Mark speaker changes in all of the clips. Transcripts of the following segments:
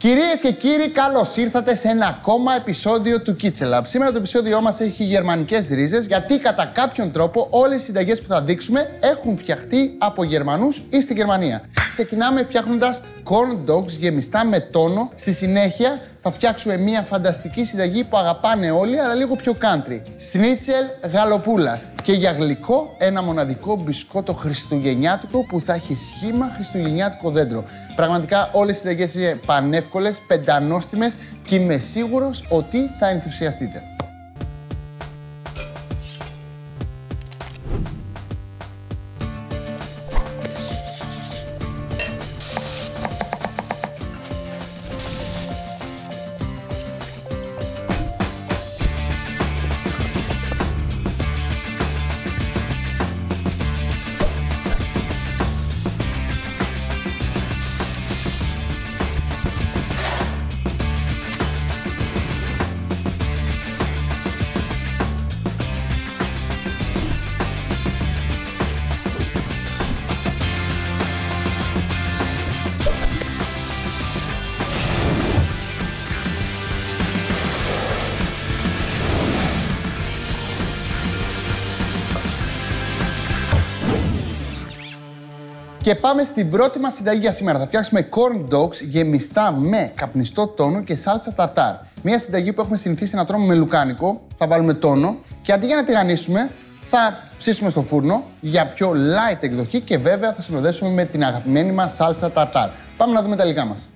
Speaker 1: Κυρίες και κύριοι, καλώς ήρθατε σε ένα ακόμα επεισόδιο του Kitchen Lab. Σήμερα το επεισόδιό μας έχει γερμανικές ρίζες, γιατί κατά κάποιον τρόπο όλες οι συνταγές που θα δείξουμε έχουν φτιαχτεί από Γερμανούς ή στη Γερμανία. Ξεκινάμε φτιάχνοντας corn dogs γεμιστά με τόνο. Στη συνέχεια θα φτιάξουμε μια φανταστική συνταγή που αγαπάνε όλοι, αλλά λίγο πιο country. Σνίτσελ γαλοπούλας. Και για γλυκό, ένα μοναδικό μπισκότο χριστουγεννιάτικο που θα έχει σχήμα χριστουγεννιάτικο δέντρο. Πραγματικά όλες οι συνταγές είναι πανεύκολες, πεντανόστιμες και είμαι σίγουρος ότι θα ενθουσιαστείτε. Και πάμε στην πρώτη μας συνταγή για σήμερα. Θα φτιάξουμε corn dogs γεμιστά με καπνιστό τόνο και σάλτσα ταρτάρ. Μια συνταγή που έχουμε συνηθίσει να τρώμε με λουκάνικο. Θα βάλουμε τόνο και αντί για να τηγανίσουμε, θα ψήσουμε στο φούρνο για πιο light εκδοχή και βέβαια θα συνοδεύσουμε με την αγαπημένη μας σάλτσα ταρτάρ. Πάμε να δούμε τα υλικά μας.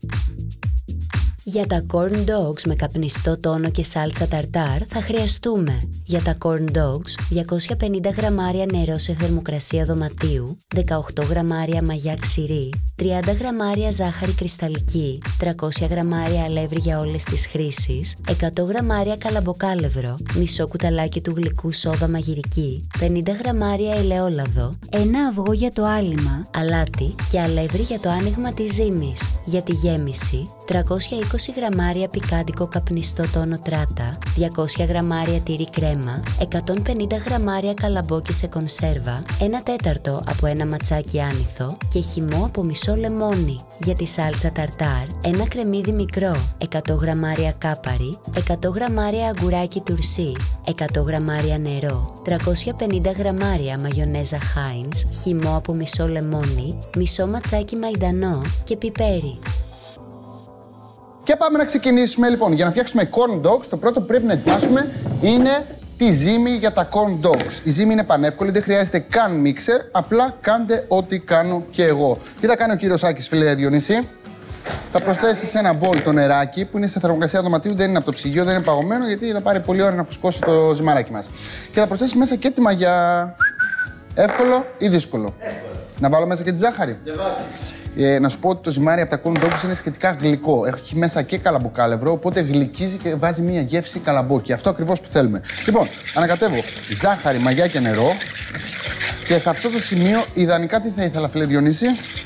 Speaker 2: Για τα corn dogs με καπνιστό τόνο και σάλτσα ταρτάρ θα χρειαστούμε για τα corn dogs 250 γραμμάρια νερό σε θερμοκρασία δωματίου, 18 γραμμάρια μαγιά ξηρή, 30 γραμμάρια ζάχαρη κρυσταλλική, 300 γραμμάρια αλεύρι για όλες τις χρήσεις, 100 γραμμάρια καλαμποκάλευρο, μισό κουταλάκι του γλυκού σόδα μαγειρική, 50 γραμμάρια ελαιόλαδο, ένα αυγό για το άλυμα, αλάτι και αλεύρι για το άνοιγμα της ζύμης. Για τη γέμιση, 320 γραμμάρια πικάντικο καπνιστό τόνο τράτα, 200 γραμμάρια τυρί κρέμα, 150 γραμμάρια καλαμπόκι σε κονσέρβα, 1/4 από ένα ματσάκι άνηθο και χυμό από μισό λεμόνι. Για τη σάλτσα ταρτάρ, ένα κρεμμύδι μικρό, 100 γραμμάρια κάπαρι, 100 γραμμάρια αγκουράκι τουρσί, 100 γραμμάρια νερό, 350 γραμμάρια μαγιονέζα Heinz, χυμό από μισό λεμόνι, μισό ματσάκι μαϊντανό και πιπέρι.
Speaker 1: Και πάμε να ξεκινήσουμε λοιπόν. Για να φτιάξουμε corn dogs, το πρώτο που πρέπει να ετοιμάσουμε είναι τη ζύμη για τα corn dogs. Η ζύμη είναι πανεύκολη, δεν χρειάζεται καν μίξερ, απλά κάντε ό,τι κάνω και εγώ. Τι θα κάνει ο κύριος Άκης, φίλε Διονύση? Θα προσθέσει σε ένα μπολ το νεράκι που είναι σε θερμοκρασία δωματίου, δεν είναι από το ψυγείο, δεν είναι παγωμένο, γιατί θα πάρει πολλή ώρα να φουσκώσει το ζυμαράκι μας. Και θα προσθέσει μέσα και τη μαγιά. Εύκολο ή δύσκολο? Εύκολο. Να βάλω μέσα και τη ζάχαρη? Δεν βάζεις. Να σου πω ότι το ζυμάρι από τα corn dogs είναι σχετικά γλυκό. Έχει μέσα και καλαμποκάλευρο, οπότε γλυκίζει και βάζει μια γεύση καλαμπόκι. Αυτό ακριβώς που θέλουμε. Λοιπόν, ανακατεύω ζάχαρη, μαγιά και νερό. Και σε αυτό το σημείο, ιδανικά τι θα ήθελα, φίλε Διονύση?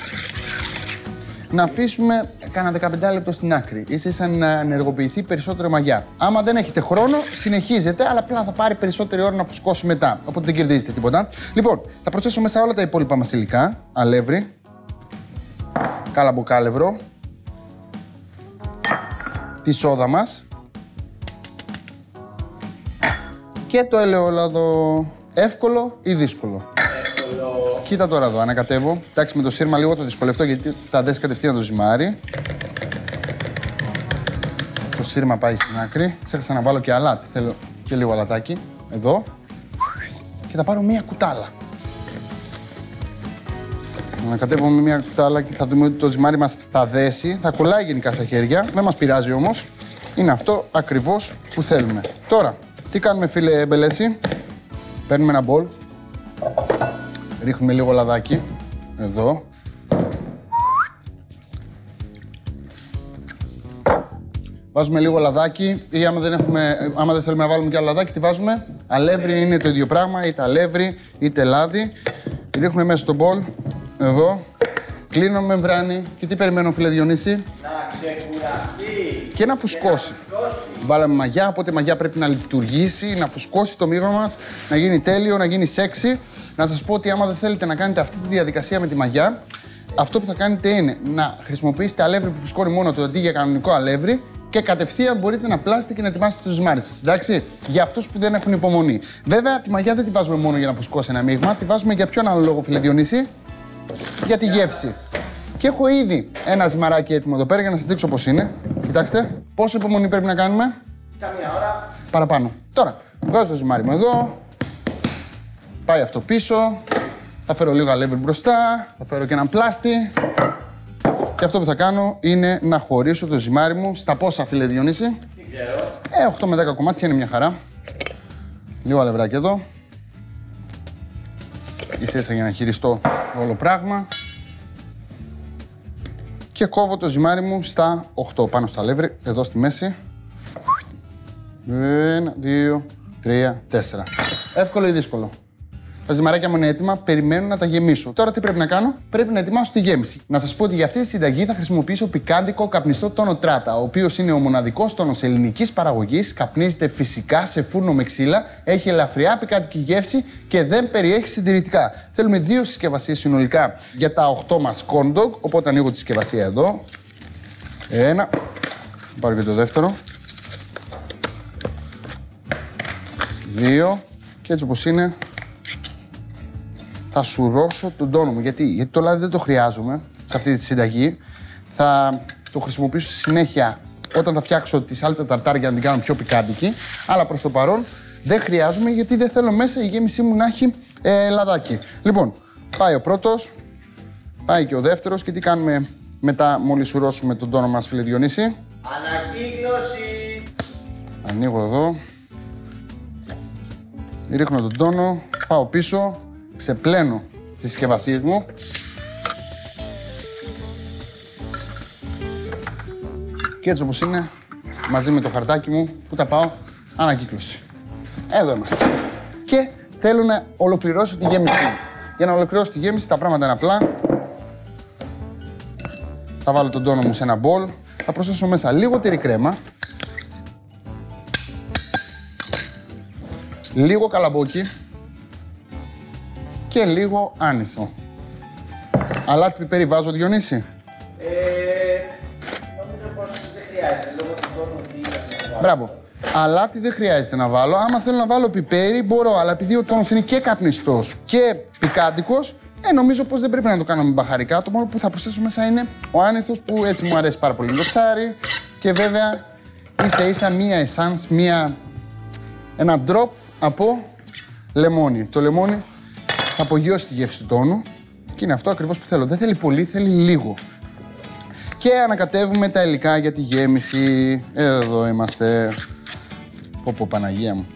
Speaker 1: Να αφήσουμε κάνα 15 λεπτό στην άκρη. Ίσα να ενεργοποιηθεί περισσότερο μαγιά. Άμα δεν έχετε χρόνο, συνεχίζετε, αλλά απλά θα πάρει περισσότερη ώρα να φουσκώσει μετά. Οπότε δεν κερδίζετε τίποτα. Λοιπόν, θα προσθέσω μέσα όλα τα υπόλοιπα μας υλικά. Αλεύρι, καλαμποκάλευρο, τη σόδα μας και το ελαιόλαδο. Εύκολο ή δύσκολο? Εύκολο. Κοίτα τώρα εδώ, ανακατεύω. Εντάξει, με το σύρμα λίγο θα δυσκολευτώ γιατί θα δέσει κατευθείαν το ζυμάρι. Το σύρμα πάει στην άκρη. Ξέχασα να βάλω και αλάτι. Θέλω και λίγο αλατάκι. Εδώ. Και θα πάρω μία κουτάλα. Ανακατεύουμε μία κουτάλα και θα δούμε ότι το ζυμάρι μας θα δέσει. Θα κολλάει γενικά στα χέρια. Δεν μας πειράζει όμως. Είναι αυτό ακριβώς που θέλουμε. Τώρα, τι κάνουμε, φίλε Μπελέση? Παίρνουμε ένα μπολ. Ρίχνουμε λίγο λαδάκι. Εδώ. Βάζουμε λίγο λαδάκι ή άμα δεν θέλουμε να βάλουμε κι άλλο λαδάκι, τι βάζουμε? Αλεύρι είναι το ίδιο πράγμα, είτε αλεύρι είτε λάδι. Ρίχνουμε μέσα στο μπολ. Εδώ. Κλείνω μεμβράνη. Και τι περιμένω, φίλε Διονύση? Να ξεκουραστεί. Και να φουσκώσει. Βάλαμε μαγιά, οπότε η μαγιά πρέπει να λειτουργήσει, να φουσκώσει το μείγμα μας, να γίνει τέλειο, να γίνει σεξι. Να σας πω ότι άμα δεν θέλετε να κάνετε αυτή τη διαδικασία με τη μαγιά, αυτό που θα κάνετε είναι να χρησιμοποιήσετε αλεύρι που φουσκώνει μόνο το αντί για κανονικό αλεύρι και κατευθείαν μπορείτε να πλάσετε και να ετοιμάσετε το ζυμάρι σας. Εντάξει, για αυτούς που δεν έχουν υπομονή. Βέβαια, τη μαγιά δεν τη βάζουμε μόνο για να φουσκώσει ένα μείγμα, τη βάζουμε για ποιον άλλο λόγο, φίλε Διονύση? Για τη γεύση. Και έχω ήδη ένα ζυμαράκι έτοιμο εδώ πέρα για να σας δείξω πώς είναι. Κοιτάξτε, πόσο υπομονή πρέπει να κάνουμε?
Speaker 3: Καμία ώρα.
Speaker 1: Παραπάνω. Τώρα, βγάζω το ζυμάρι μου εδώ. Πάει αυτό πίσω. Θα φέρω λίγο αλεύρι μπροστά. Θα φέρω και ένα πλάστη. Και αυτό που θα κάνω είναι να χωρίσω το ζυμάρι μου στα πόσα, φίλε Διονύση?
Speaker 3: Δεν ξέρω.
Speaker 1: 8 με 10 κομμάτια είναι μια χαρά. Λίγο αλευράκι εδώ. Ίσα για να χειριστώ όλο πράγμα. Και κόβω το ζυμάρι μου στα 8 πάνω στο αλεύρι, εδώ στη μέση. 1, 2, 3, 4. Εύκολο ή δύσκολο? Τα ζυμαράκια μου είναι έτοιμα, περιμένω να τα γεμίσω. Τώρα τι πρέπει να κάνω? Πρέπει να ετοιμάσω τη γέμιση. Να σας πω ότι για αυτή τη συνταγή θα χρησιμοποιήσω πικάντικο καπνιστό τόνο τράτα, ο οποίος είναι ο μοναδικός τόνος ελληνικής παραγωγής, καπνίζεται φυσικά σε φούρνο με ξύλα, έχει ελαφριά πικάντικη γεύση και δεν περιέχει συντηρητικά. Θέλουμε 2 συσκευασίες συνολικά για τα 8 μας corn dog, οπότε ανοίγω τη συσκευασία εδώ. 1. Πάρω και το δεύτερο. 2. Και έτσι όπως είναι, θα σουρώσω τον τόνο μου. Γιατί το λάδι δεν το χρειάζομαι σε αυτή τη συνταγή. Θα το χρησιμοποιήσω στη συνέχεια όταν θα φτιάξω τη σάλτσα ταρτάρ για να την κάνω πιο πικάντικη. Αλλά προς το παρόν δεν χρειάζομαι γιατί δεν θέλω μέσα η γέμισή μου να έχει λαδάκι. Λοιπόν, πάει ο πρώτος, πάει και ο δεύτερος και τι κάνουμε μετά μόλις σουρώσουμε τον τόνο μας, φίλε Διονύση?
Speaker 3: Ανακύκλωση.
Speaker 1: Ανοίγω εδώ. Ρίχνω τον τόνο, πάω πίσω. Ξεπλένω τις συσκευασίες μου. Και έτσι όπως είναι, μαζί με το χαρτάκι μου, που τα πάω, ανακύκλωση. Εδώ είμαστε. Και θέλω να ολοκληρώσω τη γέμιση μου. Για να ολοκληρώσω τη γέμιση, τα πράγματα είναι απλά. Θα βάλω τον τόνο μου σε ένα μπολ. Θα προσθέσω μέσα λίγο τυρί κρέμα. Λίγο καλαμπόκι. Και λίγο άνηθο. Αλάτι πιπέρι βάζω, Διονύση?
Speaker 3: Νομίζω πως δεν χρειάζεται, λόγω του τόνου ότι...
Speaker 1: Μπράβο. Αλάτι δεν χρειάζεται να βάλω. Άμα θέλω να βάλω πιπέρι, μπορώ. Αλλά επειδή ο τόνος είναι και καπνιστός και πικάντικος, νομίζω πως δεν πρέπει να το κάνω με μπαχαρικά. Το μόνο που θα προσθέσω μέσα είναι ο άνηθος, που έτσι μου αρέσει πάρα πολύ το ψάρι. Και βέβαια, ίσα-ίσα μία εσάνς, ένα drop από λεμόνι. Το λεμόνι θα απογειώσει τη γεύση του τόνου και είναι αυτό ακριβώς που θέλω. Δεν θέλει πολύ, θέλει λίγο. Και ανακατεύουμε τα υλικά για τη γέμιση. Εδώ είμαστε. Πω, Παναγία μου.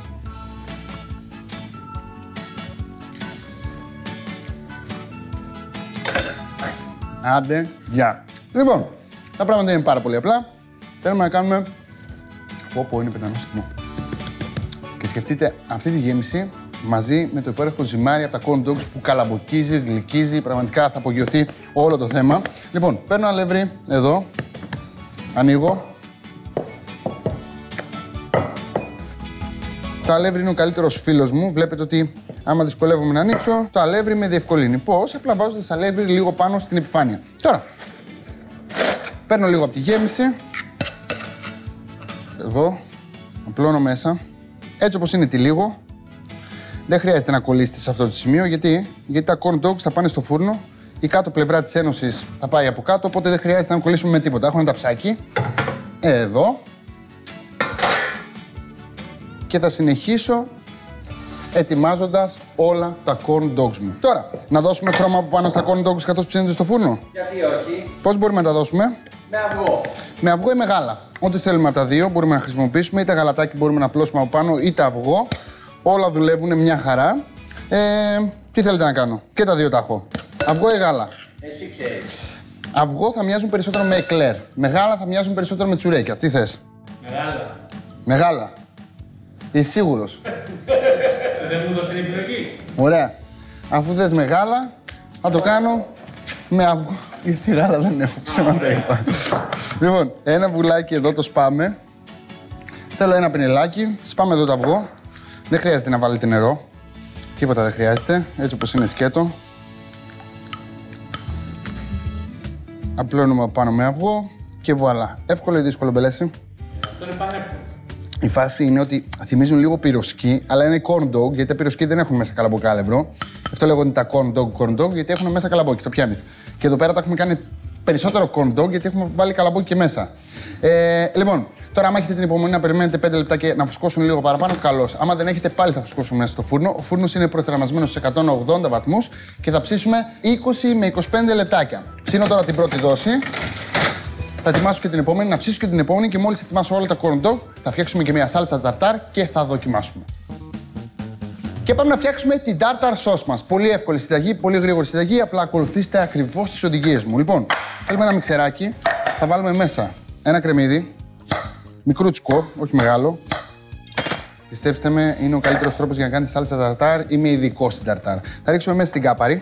Speaker 1: Άντε, γεια. Λοιπόν, τα πράγματα είναι πάρα πολύ απλά. Θέλουμε να κάνουμε... είναι πεντανόστιμο. Και σκεφτείτε αυτή τη γέμιση μαζί με το υπέροχο ζυμάρι από τα corn dogs που καλαμποκίζει, γλυκίζει, πραγματικά θα απογειωθεί όλο το θέμα. Λοιπόν, παίρνω αλεύρι εδώ, ανοίγω. Το αλεύρι είναι ο καλύτερος φίλος μου. Βλέπετε ότι άμα δυσκολεύομαι να ανοίξω, το αλεύρι με διευκολύνει. Πώς? Απλά βάζοντας αλεύρι λίγο πάνω στην επιφάνεια. Τώρα, παίρνω λίγο από τη γέμιση. Εδώ, απλώνω μέσα. Έτσι όπως είναι τυλίγω. Δεν χρειάζεται να κολλήσετε σε αυτό το σημείο, γιατί τα corn dogs θα πάνε στο φούρνο. Η κάτω πλευρά της ένωσης θα πάει από κάτω, οπότε δεν χρειάζεται να κολλήσουμε με τίποτα. Έχω ένα ταψάκι. Εδώ. Και θα συνεχίσω ετοιμάζοντας όλα τα corn dogs μου. Τώρα, να δώσουμε χρώμα από πάνω στα corn dogs καθώς ψήνεται στο φούρνο?
Speaker 3: Γιατί όχι?
Speaker 1: Πώς μπορούμε να τα δώσουμε?
Speaker 3: Με αυγό.
Speaker 1: Με αυγό ή με γάλα. Ό,τι θέλουμε από τα δύο μπορούμε να χρησιμοποιήσουμε. Είτε γαλατάκι μπορούμε να απλώσουμε από πάνω, είτε αυγό. Όλα δουλεύουν μια χαρά. Τι θέλετε να κάνω? Και τα δύο τα έχω. Αυγό ή γάλα?
Speaker 3: Εσύ ξέρεις.
Speaker 1: Αυγό θα μοιάζουν περισσότερο με εκλέρ. Με γάλα θα μοιάζουν περισσότερο με τσουρέκια. Τι θες?
Speaker 3: Με γάλα.
Speaker 1: Με γάλα. Είσαι σίγουρος?
Speaker 3: Δεν μου δώσει την επιλογή.
Speaker 1: Ωραία. Αφού θες με γάλα, θα το κάνω με αυγό. Γιατί γάλα δεν έχω, ψέματα είπα. Λοιπόν, ένα βουλάκι εδώ το σπάμε. Θέλω ένα πινελάκι. Σπάμε εδώ το αυγό. Δεν χρειάζεται να βάλετε νερό. Τίποτα δεν χρειάζεται. Έτσι όπως είναι σκέτο. Απλώνουμε πάνω με αυγό και βουαλά. Εύκολο ή δύσκολο, Μπελέση?
Speaker 3: Αυτό είναι πανεύκολο.
Speaker 1: Η φάση είναι ότι θυμίζουν λίγο πυροσκή, αλλά είναι corn dog, γιατί τα πυροσκή δεν έχουν μέσα καλαμποκάλευρο. Αυτό λέγονται τα corn dog, γιατί έχουν μέσα καλαμπόκι. Το πιάνεις. Και εδώ πέρα τα έχουμε κάνει περισσότερο corn dog, γιατί έχουμε βάλει καλαμπόκι και μέσα. Λοιπόν, τώρα, άμα έχετε την υπομονή να περιμένετε 5 λεπτά και να φουσκώσουν λίγο παραπάνω, καλώς. Άμα δεν έχετε, πάλι θα φουσκώσουν μέσα στο φούρνο. Ο φούρνος είναι προθερμασμένος σε 180 βαθμούς και θα ψήσουμε 20 με 25 λεπτάκια. Ψήνω τώρα την πρώτη δόση. Θα ετοιμάσω και την επόμενη, να ψήσω και την επόμενη και μόλις ετοιμάσω όλα τα corn dog, θα φτιάξουμε και μια σάλτσα ταρτάρ και θα δοκιμάσουμε. Και πάμε να φτιάξουμε την tartar sauce μας. Πολύ εύκολη συνταγή, πολύ γρήγορη συνταγή, απλά ακολουθήστε ακριβώς τις οδηγίες μου. Λοιπόν, θέλουμε ένα μιξεράκι, θα βάλουμε μέσα ένα κρεμμύδι, μικρούτσικο, όχι μεγάλο. Πιστέψτε με, είναι ο καλύτερος τρόπος για να κάνετε σάλτσα ταρτάρ, είμαι ειδικός στην ταρτάρ. Θα ρίξουμε μέσα την κάπαρη.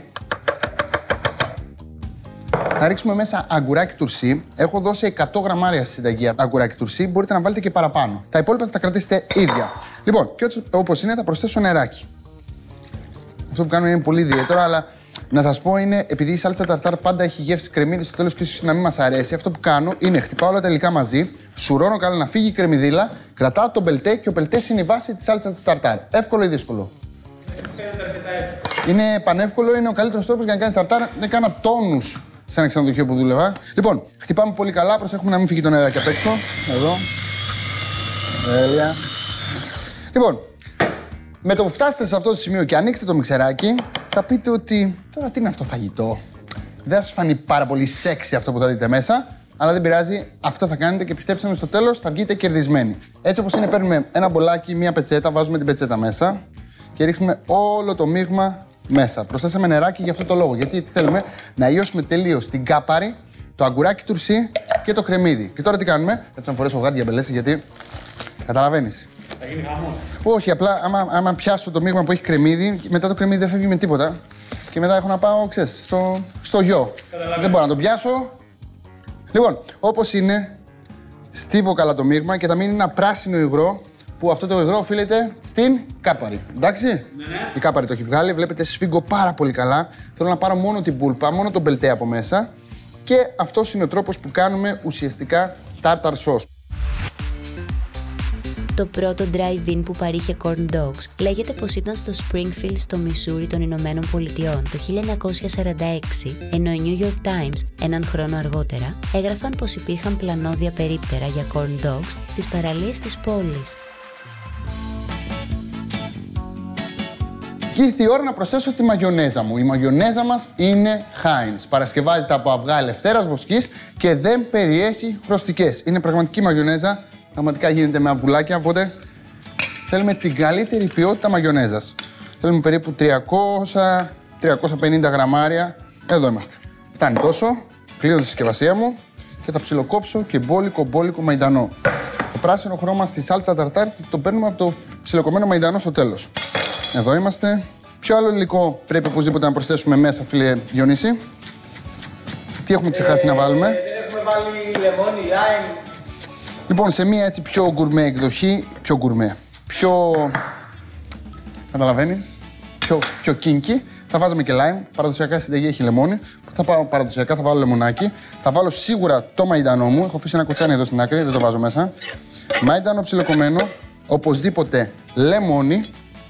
Speaker 1: Θα ρίξουμε μέσα αγκουράκι τουρσί. Έχω δώσει 100 γραμμάρια στη συνταγή αγκουράκι τουρσί. Μπορείτε να βάλετε και παραπάνω. Τα υπόλοιπα θα τα κρατήσετε ίδια. Λοιπόν, και όπως είναι, θα προσθέσω νεράκι. Αυτό που κάνω είναι πολύ ιδιαίτερο, αλλά να σας πω είναι, επειδή η σάλτσα ταρτάρ πάντα έχει γεύση κρεμμύδι στο τέλος και ίσως να μην μας αρέσει, αυτό που κάνω είναι χτυπάω όλα τα υλικά μαζί, σουρώνω καλά να φύγει η κρεμμυδίλα, κρατάω τον μπελτέ και ο μπελτέ είναι η βάση της σάλτσας ταρτάρ. Εύκολο ή δύσκολο? Είναι πανεύκολο, είναι ο καλύτερος τρόπος για να κάνεις ταρτάρ. Δεν κάνα τόνους σε ένα ξενοδοχείο που δούλευα. Λοιπόν, χτυπάμε πολύ καλά, προσέχουμε να μην φύγει το νεράκι απ' έξω. Εδώ. Τέλεια. Λοιπόν, με το που φτάσετε σε αυτό το σημείο και ανοίξετε το μιξεράκι, θα πείτε ότι τώρα τι είναι αυτό φαγητό. Δεν θα σας φανεί πάρα πολύ σεξι αυτό που θα δείτε μέσα, αλλά δεν πειράζει, αυτό θα κάνετε και πιστέψτε με, στο τέλος θα βγείτε κερδισμένοι. Έτσι όπως είναι, παίρνουμε ένα μπολάκι, μία πετσέτα, βάζουμε την πετσέτα μέσα και ρίχνουμε όλο το μείγμα μέσα. Προσθέσαμε νεράκι για αυτό το λόγο. Γιατί θέλουμε να ιώσουμε τελείως την κάπαρη, το αγκουράκι τουρσί και το κρεμμύδι. Και τώρα τι κάνουμε? Έτσι να φορέσω γάντια, Μπελέση, γιατί καταλαβαίνεις.
Speaker 3: Θα γίνει χαμός.
Speaker 1: Όχι, απλά άμα πιάσω το μείγμα που έχει κρεμμύδι, μετά το κρεμμύδι δεν φεύγει με τίποτα. Και μετά έχω να πάω, ξέρεις, στο γιο. Δεν μπορώ να το πιάσω. Λοιπόν, όπως είναι, στίβω καλά το μείγμα και θα μείνει ένα πράσινο υγρό. Που αυτό το υγρό οφείλεται στην κάπαρη. Εντάξει. Ναι. Η κάπαρη το έχει βγάλει. Βλέπετε, σφίγγω πάρα πολύ καλά. Θέλω να πάρω μόνο την πούλπα, μόνο τον μπελτέ από μέσα. Και αυτός είναι ο τρόπος που κάνουμε ουσιαστικά tartar sauce.
Speaker 2: Το πρώτο drive-in που παρήχε corn dogs λέγεται πως ήταν στο Springfield στο Μισούρι των Ηνωμένων Πολιτειών το 1946, ενώ οι New York Times έναν χρόνο αργότερα έγραφαν πως υπήρχαν πλανόδια περίπτερα για corn dogs στις παραλίες της πόλης.
Speaker 1: Και ήρθε η ώρα να προσθέσω τη μαγιονέζα μου. Η μαγιονέζα μας είναι Heinz. Παρασκευάζεται από αυγά ελευθέρας βοσκής και δεν περιέχει χρωστικές. Είναι πραγματική μαγιονέζα. Πραγματικά γίνεται με αυγουλάκια, οπότε θέλουμε την καλύτερη ποιότητα μαγιονέζας. Θέλουμε περίπου 300-350 γραμμάρια. Εδώ είμαστε. Φτάνει τόσο. Κλείνω τη συσκευασία μου και θα ψιλοκόψω και μπόλικο μαϊντανό. Το πράσινο χρώμα στη σάλτσα ταρτάρ το παίρνουμε από το ψιλοκομμένο μαϊντανό στο τέλος. Εδώ είμαστε. Ποιο άλλο υλικό πρέπει οπωσδήποτε να προσθέσουμε μέσα, φίλε Διονύση? Τι έχουμε ξεχάσει να βάλουμε?
Speaker 3: Έχουμε βάλει λεμόνι, lime.
Speaker 1: Λοιπόν, σε μία έτσι πιο γκουρμέ εκδοχή, πιο καταλαβαίνεις, πιο κίνκι, θα βάζαμε και lime. Παραδοσιακά συνταγή έχει λεμόνι. Παραδοσιακά θα βάλω λεμονάκι. Θα βάλω σίγουρα το μαϊντανό μου. Έχω αφήσει ένα κοτσάνι εδώ στην άκρη, δεν το βάζω μέσα. Μαϊντανό ψιλοκομμένο, οπωσδήποτε λεμόνι.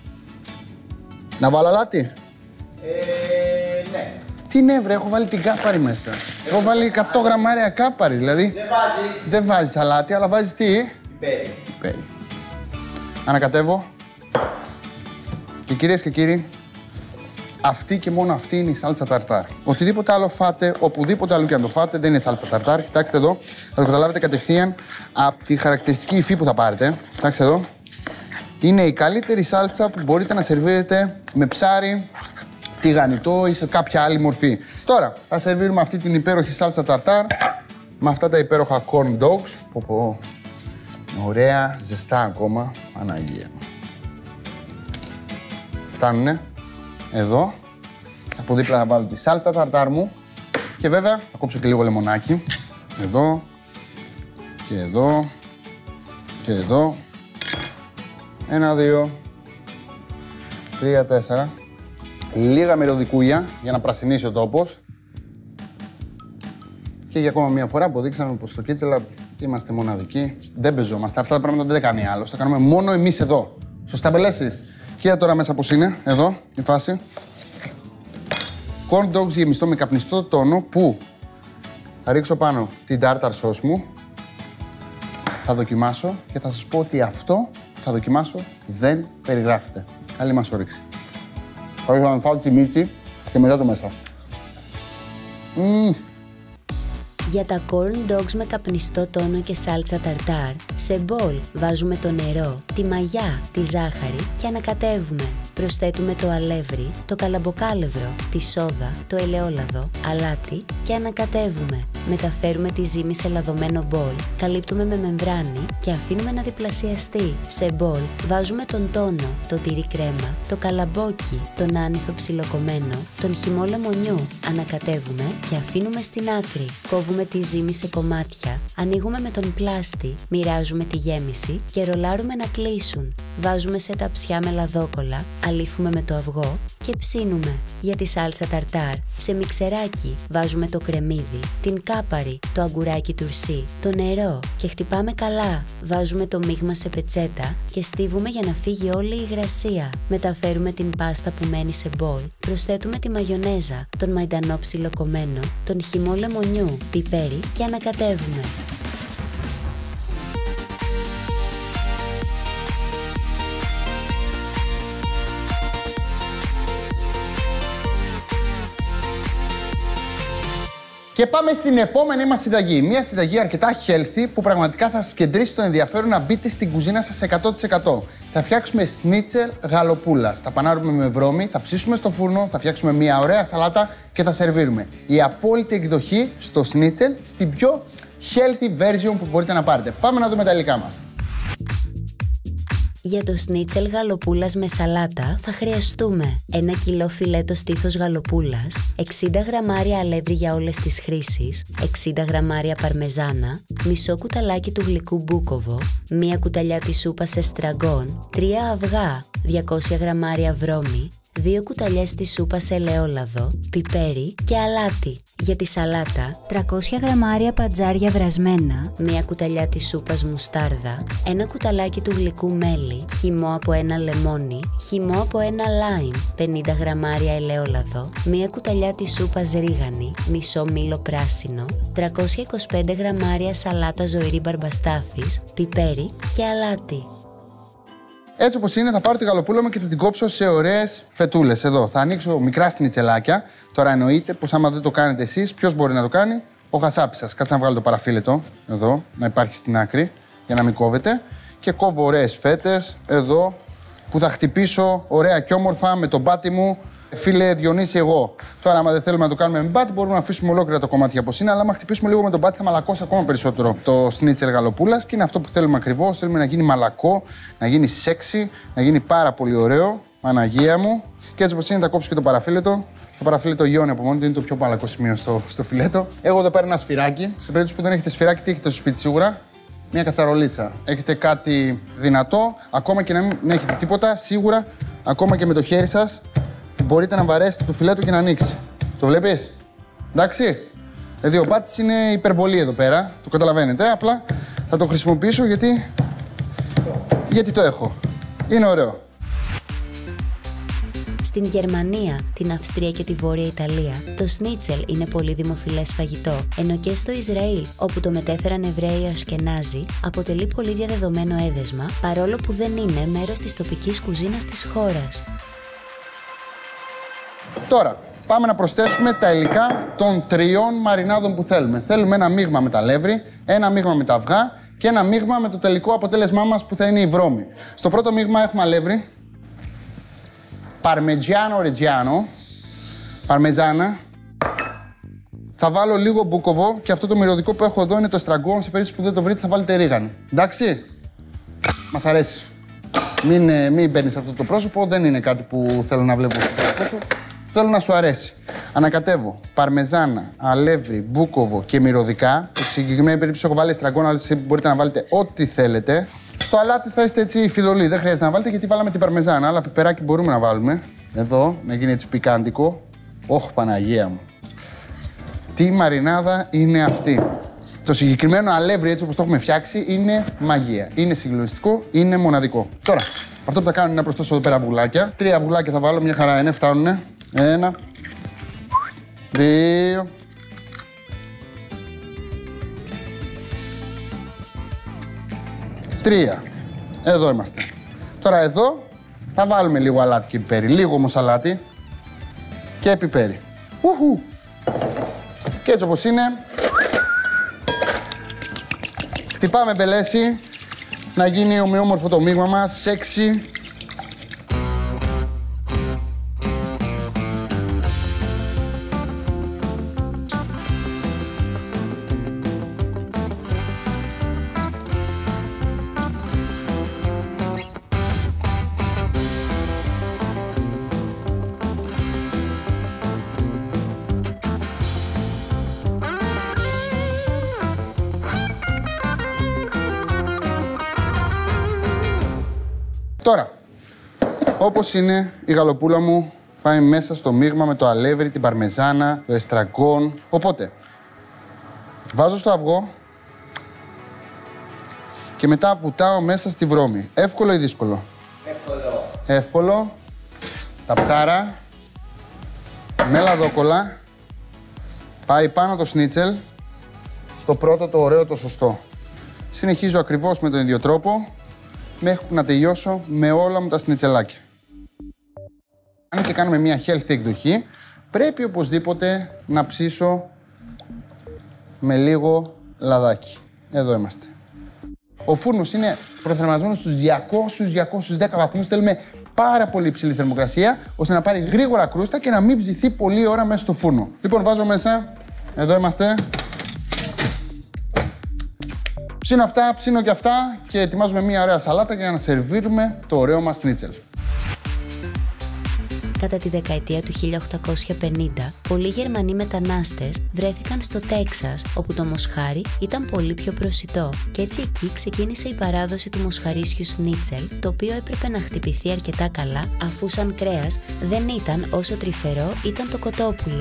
Speaker 1: Να βάλω αλάτι?
Speaker 3: Ναι.
Speaker 1: Τι ναι βρε, έχω βάλει την κάπαρη μέσα. Έχω βάλει 100 γραμμάρια κάπαρη, δηλαδή. Δεν βάζεις αλάτι, αλλά βάζεις τι? Πιπέρι. Ανακατεύω. Και κυρίες και κύριοι, αυτή και μόνο αυτή είναι η σάλτσα ταρτάρ. Οτιδήποτε άλλο φάτε, οπουδήποτε αλλού και αν το φάτε, δεν είναι σάλτσα ταρτάρ. Κοιτάξτε εδώ, θα το καταλάβετε κατευθείαν από τη χαρακτηριστική υφή που θα πάρετε. Κοιτάξτε εδώ. Είναι η καλύτερη σάλτσα που μπορείτε να σερβίρετε με ψάρι, τηγανιτό ή σε κάποια άλλη μορφή. Τώρα, θα σερβίρουμε αυτή την υπέροχη σάλτσα ταρτάρ με αυτά τα υπέροχα corn dogs. Ωραία, ζεστά ακόμα. Παναγία. Φτάνουνε. Εδώ. Από δίπλα θα βάλω τη σάλτσα ταρτάρ μου. Και βέβαια θα κόψω και λίγο λεμονάκι. Εδώ. Και εδώ. Και εδώ. 1, 2, 3, 4. Λίγα μυρωδικούια για να πρασινίσει ο τόπος. Και για ακόμα μια φορά αποδείξαμε πως στο Kitchen Lab είμαστε μοναδικοί. Δεν πεζόμαστε. Αυτά τα πράγματα δεν τα κάνει άλλος. Τα κάνουμε μόνο εμείς εδώ. Σωστά, Μπελέση? Κοίτα τώρα μέσα πως είναι. Εδώ η φάση. Corn dogs γεμιστό με καπνιστό τόνο που θα ρίξω πάνω την tartar sauce μου. Θα δοκιμάσω και θα σας πω ότι αυτό που θα δοκιμάσω δεν περιγράφεται. Καλή μας όρεξη. Θα ήθελα να φάω τη μύτη και μετά το μέσα.
Speaker 2: Για τα corn dogs με καπνιστό τόνο και σάλτσα ταρτάρ, σε μπολ βάζουμε το νερό, τη μαγιά, τη ζάχαρη και ανακατεύουμε. Προσθέτουμε το αλεύρι, το καλαμποκάλευρο, τη σόδα, το ελαιόλαδο, αλάτι και ανακατεύουμε. Μεταφέρουμε τη ζύμη σε λαδωμένο μπολ, καλύπτουμε με μεμβράνη και αφήνουμε να διπλασιαστεί. Σε μπολ βάζουμε τον τόνο, το τυρί κρέμα, το καλαμπόκι, τον άνηθο ψιλοκομμένο, τον χυμό λεμονιού. Ανακατεύουμε και αφήνουμε στην άκρη. Κόβουμε τη ζύμη σε κομμάτια, ανοίγουμε με τον πλάστη, μοιράζουμε τη γέμιση και ρολάρουμε να κλείσουν. Βάζουμε σε ταψιά με λαδόκολλα, αλήφουμε με το αυγό και ψήνουμε. Για τη σάλτσα ταρτάρ, σε μιξεράκι βάζουμε το κρεμμύδι, την κάπαρη, το αγκουράκι τουρσί, το νερό και χτυπάμε καλά. Βάζουμε το μείγμα σε πετσέτα και στίβουμε για να φύγει όλη η υγρασία. Μεταφέρουμε την πάστα που μένει σε μπολ, προσθέτουμε τη μαγιονέζα, τον μαϊντανό ψιλοκομμένο, τον χυμό λεμονιού, πιπέρι και ανακατεύουμε.
Speaker 1: Και πάμε στην επόμενη μας συνταγή. Μια συνταγή αρκετά healthy που πραγματικά θα σας κεντρήσει το ενδιαφέρον να μπείτε στην κουζίνα σας 100%. Θα φτιάξουμε σνίτσελ γαλοπούλας. Θα πανάρουμε με βρώμη, θα ψήσουμε στο φούρνο, θα φτιάξουμε μια ωραία σαλάτα και θα σερβίρουμε. Η απόλυτη εκδοχή στο σνίτσελ στην πιο healthy version που μπορείτε να πάρετε. Πάμε να δούμε τα υλικά μας.
Speaker 2: Για το σνίτσελ γαλοπούλας με σαλάτα θα χρειαστούμε 1 κιλό φιλέτο στήθος γαλοπούλας, 60 γραμμάρια αλεύρι για όλες τις χρήσεις, 60 γραμμάρια παρμεζάνα, μισό κουταλάκι του γλυκού μπούκοβο, 1 κουταλιά της σούπας εστραγκόν, 3 αυγά, 200 γραμμάρια βρώμη, 2 κουταλιές της σούπας ελαιόλαδο, πιπέρι και αλάτι. Για τη σαλάτα, 300 γραμμάρια πατζάρια βρασμένα, 1 κουταλιά της σούπας μουστάρδα, 1 κουταλάκι του γλυκού μέλι, χυμό από 1 λεμόνι, χυμό από 1 λάιμ, 50 γραμμάρια ελαιόλαδο, 1 κουταλιά της σούπας ρίγανη, μισό μήλο πράσινο, 325 γραμμάρια σαλάτα ζωηρή μπαρμπαστάθης, πιπέρι και αλάτι.
Speaker 1: Έτσι όπως είναι, θα πάρω τη γαλοπούλα μου και θα την κόψω σε ωραίες φετούλες. Εδώ θα ανοίξω μικρά σνιτσελάκια. Τώρα εννοείται πως άμα δεν το κάνετε εσείς, ποιος μπορεί να το κάνει? Ο χασάπης σας. Κάτσε να βγάλω το παραφύλετο εδώ, να υπάρχει στην άκρη, για να μην κόβετε. Και κόβω ωραίες φέτες εδώ που θα χτυπήσω ωραία και όμορφα με τον πάτη μου. Φίλε Διονύση, εγώ. Τώρα, άμα δεν θέλουμε να το κάνουμε με μπάτι, μπορούμε να αφήσουμε ολόκληρα το κομμάτι όπως είναι. Αλλά άμα χτυπήσουμε λίγο με τον μπάτι, θα μαλακώσει ακόμα περισσότερο το σνίτσελ γαλοπούλας. Και είναι αυτό που θέλουμε ακριβώς. Θέλουμε να γίνει μαλακό, να γίνει σεξι, να γίνει πάρα πολύ ωραίο. Παναγία μου. Και έτσι όπως είναι, θα κόψω και το παραφύλετο. Το παραφύλετο γιώνει από μόνο του, είναι το πιο παλακό σημείο στο φιλέτο. Εγώ εδώ πέρα ένα σφυράκι. Σε περίπτωση που δεν έχετε σφυράκι, τι έχετε στο σπίτι σίγουρα? Μια κατσαρολίτσα. Έχετε κάτι δυνατό, ακόμα και να μην έχετε τίποτα, σίγουρα, ακόμα και με το χέρι σας. Μπορείτε να βαρέσετε το φιλέτο και να ανοίξει. Το βλέπεις? Εντάξει. Δηλαδή ο μπάτης είναι υπερβολή εδώ πέρα. Το καταλαβαίνετε. Απλά θα το χρησιμοποιήσω γιατί το έχω. Είναι ωραίο.
Speaker 2: Στην Γερμανία, την Αυστρία και τη Βόρεια Ιταλία, το σνίτσελ είναι πολύ δημοφιλές φαγητό, ενώ και στο Ισραήλ, όπου το μετέφεραν Εβραίοι Ασκενάζοι, αποτελεί πολύ διαδεδομένο έδεσμα, παρόλο που δεν είναι μέρος της τοπικής κουζίνας της χώρας.
Speaker 1: Τώρα, πάμε να προσθέσουμε τα υλικά των 3 μαρινάδων που θέλουμε. Θέλουμε ένα μείγμα με τα αλεύρι, ένα μείγμα με τα αυγά και ένα μείγμα με το τελικό αποτέλεσμά μας που θα είναι η βρώμη. Στο πρώτο μείγμα έχουμε αλεύρι, παρμετζιάνο ρετζιάνο, παρμετζάνα. Θα βάλω λίγο μπούκοβο και αυτό το μυρωδικό που έχω εδώ είναι το εστραγκόν. Σε περίπτωση που δεν το βρείτε, θα βάλετε ρίγανη. Εντάξει, μας αρέσει. Μην παίρνεις αυτό το πρόσωπο, δεν είναι κάτι που θέλω να βλέπω στο πρόσωπο. Θέλω να σου αρέσει. Ανακατεύω παρμεζάνα, αλεύρι, μπούκοβο και μυρωδικά. Στη συγκεκριμένη περίπτωση έχω βάλει εστραγκόν, αλλά μπορείτε να βάλετε ό,τι θέλετε. Στο αλάτι θα είστε έτσι φιδωλοί, δεν χρειάζεται να βάλετε γιατί βάλαμε την παρμεζάνα, αλλά πιπεράκι μπορούμε να βάλουμε. Εδώ, να γίνει έτσι πικάντικο. Όχ, Παναγία μου. Τι μαρινάδα είναι αυτή? Το συγκεκριμένο αλεύρι, έτσι όπως το έχουμε φτιάξει, είναι μαγεία. Είναι συγκλονιστικό, είναι μοναδικό. Τώρα, αυτό που θα κάνω είναι να προσθέσω εδώ πέρα αυγουλάκια. 3 αυγουλάκια θα βάλω, μια χαρά είναι, φτάνουνε. 1, 2. 3. Εδώ είμαστε. Τώρα εδώ θα βάλουμε λίγο αλάτι και πιπέρι. Λίγο όμως αλάτι και πιπέρι. Ουχου. Και έτσι όπως είναι, χτυπάμε μπελέση, να γίνει ομοιόμορφο το μείγμα μας, σεξι. Τώρα, όπως είναι η γαλοπούλα μου, πάει μέσα στο μείγμα με το αλεύρι, την παρμεζάνα, το εστραγκόν. Οπότε, βάζω στο αυγό και μετά βουτάω μέσα στη βρώμη. Εύκολο ή δύσκολο?
Speaker 3: Εύκολο.
Speaker 1: Εύκολο. Τα ψάρα, μελαδόκολλα, πάει πάνω το σνίτσελ, το πρώτο, το ωραίο, το σωστό. Συνεχίζω ακριβώς με τον ίδιο τρόπο, μέχρι που να τελειώσω με όλα μου τα σνιτσελάκια. Αν και κάνουμε μια healthy εκδοχή, πρέπει οπωσδήποτε να ψήσω με λίγο λαδάκι. Εδώ είμαστε. Ο φούρνος είναι προθερμασμένος στους 200-210 βαθμούς. Θέλουμε πάρα πολύ υψηλή θερμοκρασία, ώστε να πάρει γρήγορα κρούστα και να μην ψηθεί πολλή ώρα μέσα στο φούρνο. Λοιπόν, βάζω μέσα. Εδώ είμαστε. Ψήνω αυτά, ψήνω και αυτά και ετοιμάζουμε μια ωραία σαλάτα για να σερβίρουμε το ωραίο μας σνίτσελ.
Speaker 2: Κατά τη δεκαετία του 1850, πολλοί Γερμανοί μετανάστες βρέθηκαν στο Τέξας, όπου το μοσχάρι ήταν πολύ πιο προσιτό. Και έτσι εκεί ξεκίνησε η παράδοση του μοσχαρίσιου σνίτσελ, το οποίο έπρεπε να χτυπηθεί αρκετά καλά, αφού σαν κρέας δεν ήταν όσο τρυφερό ήταν το κοτόπουλο.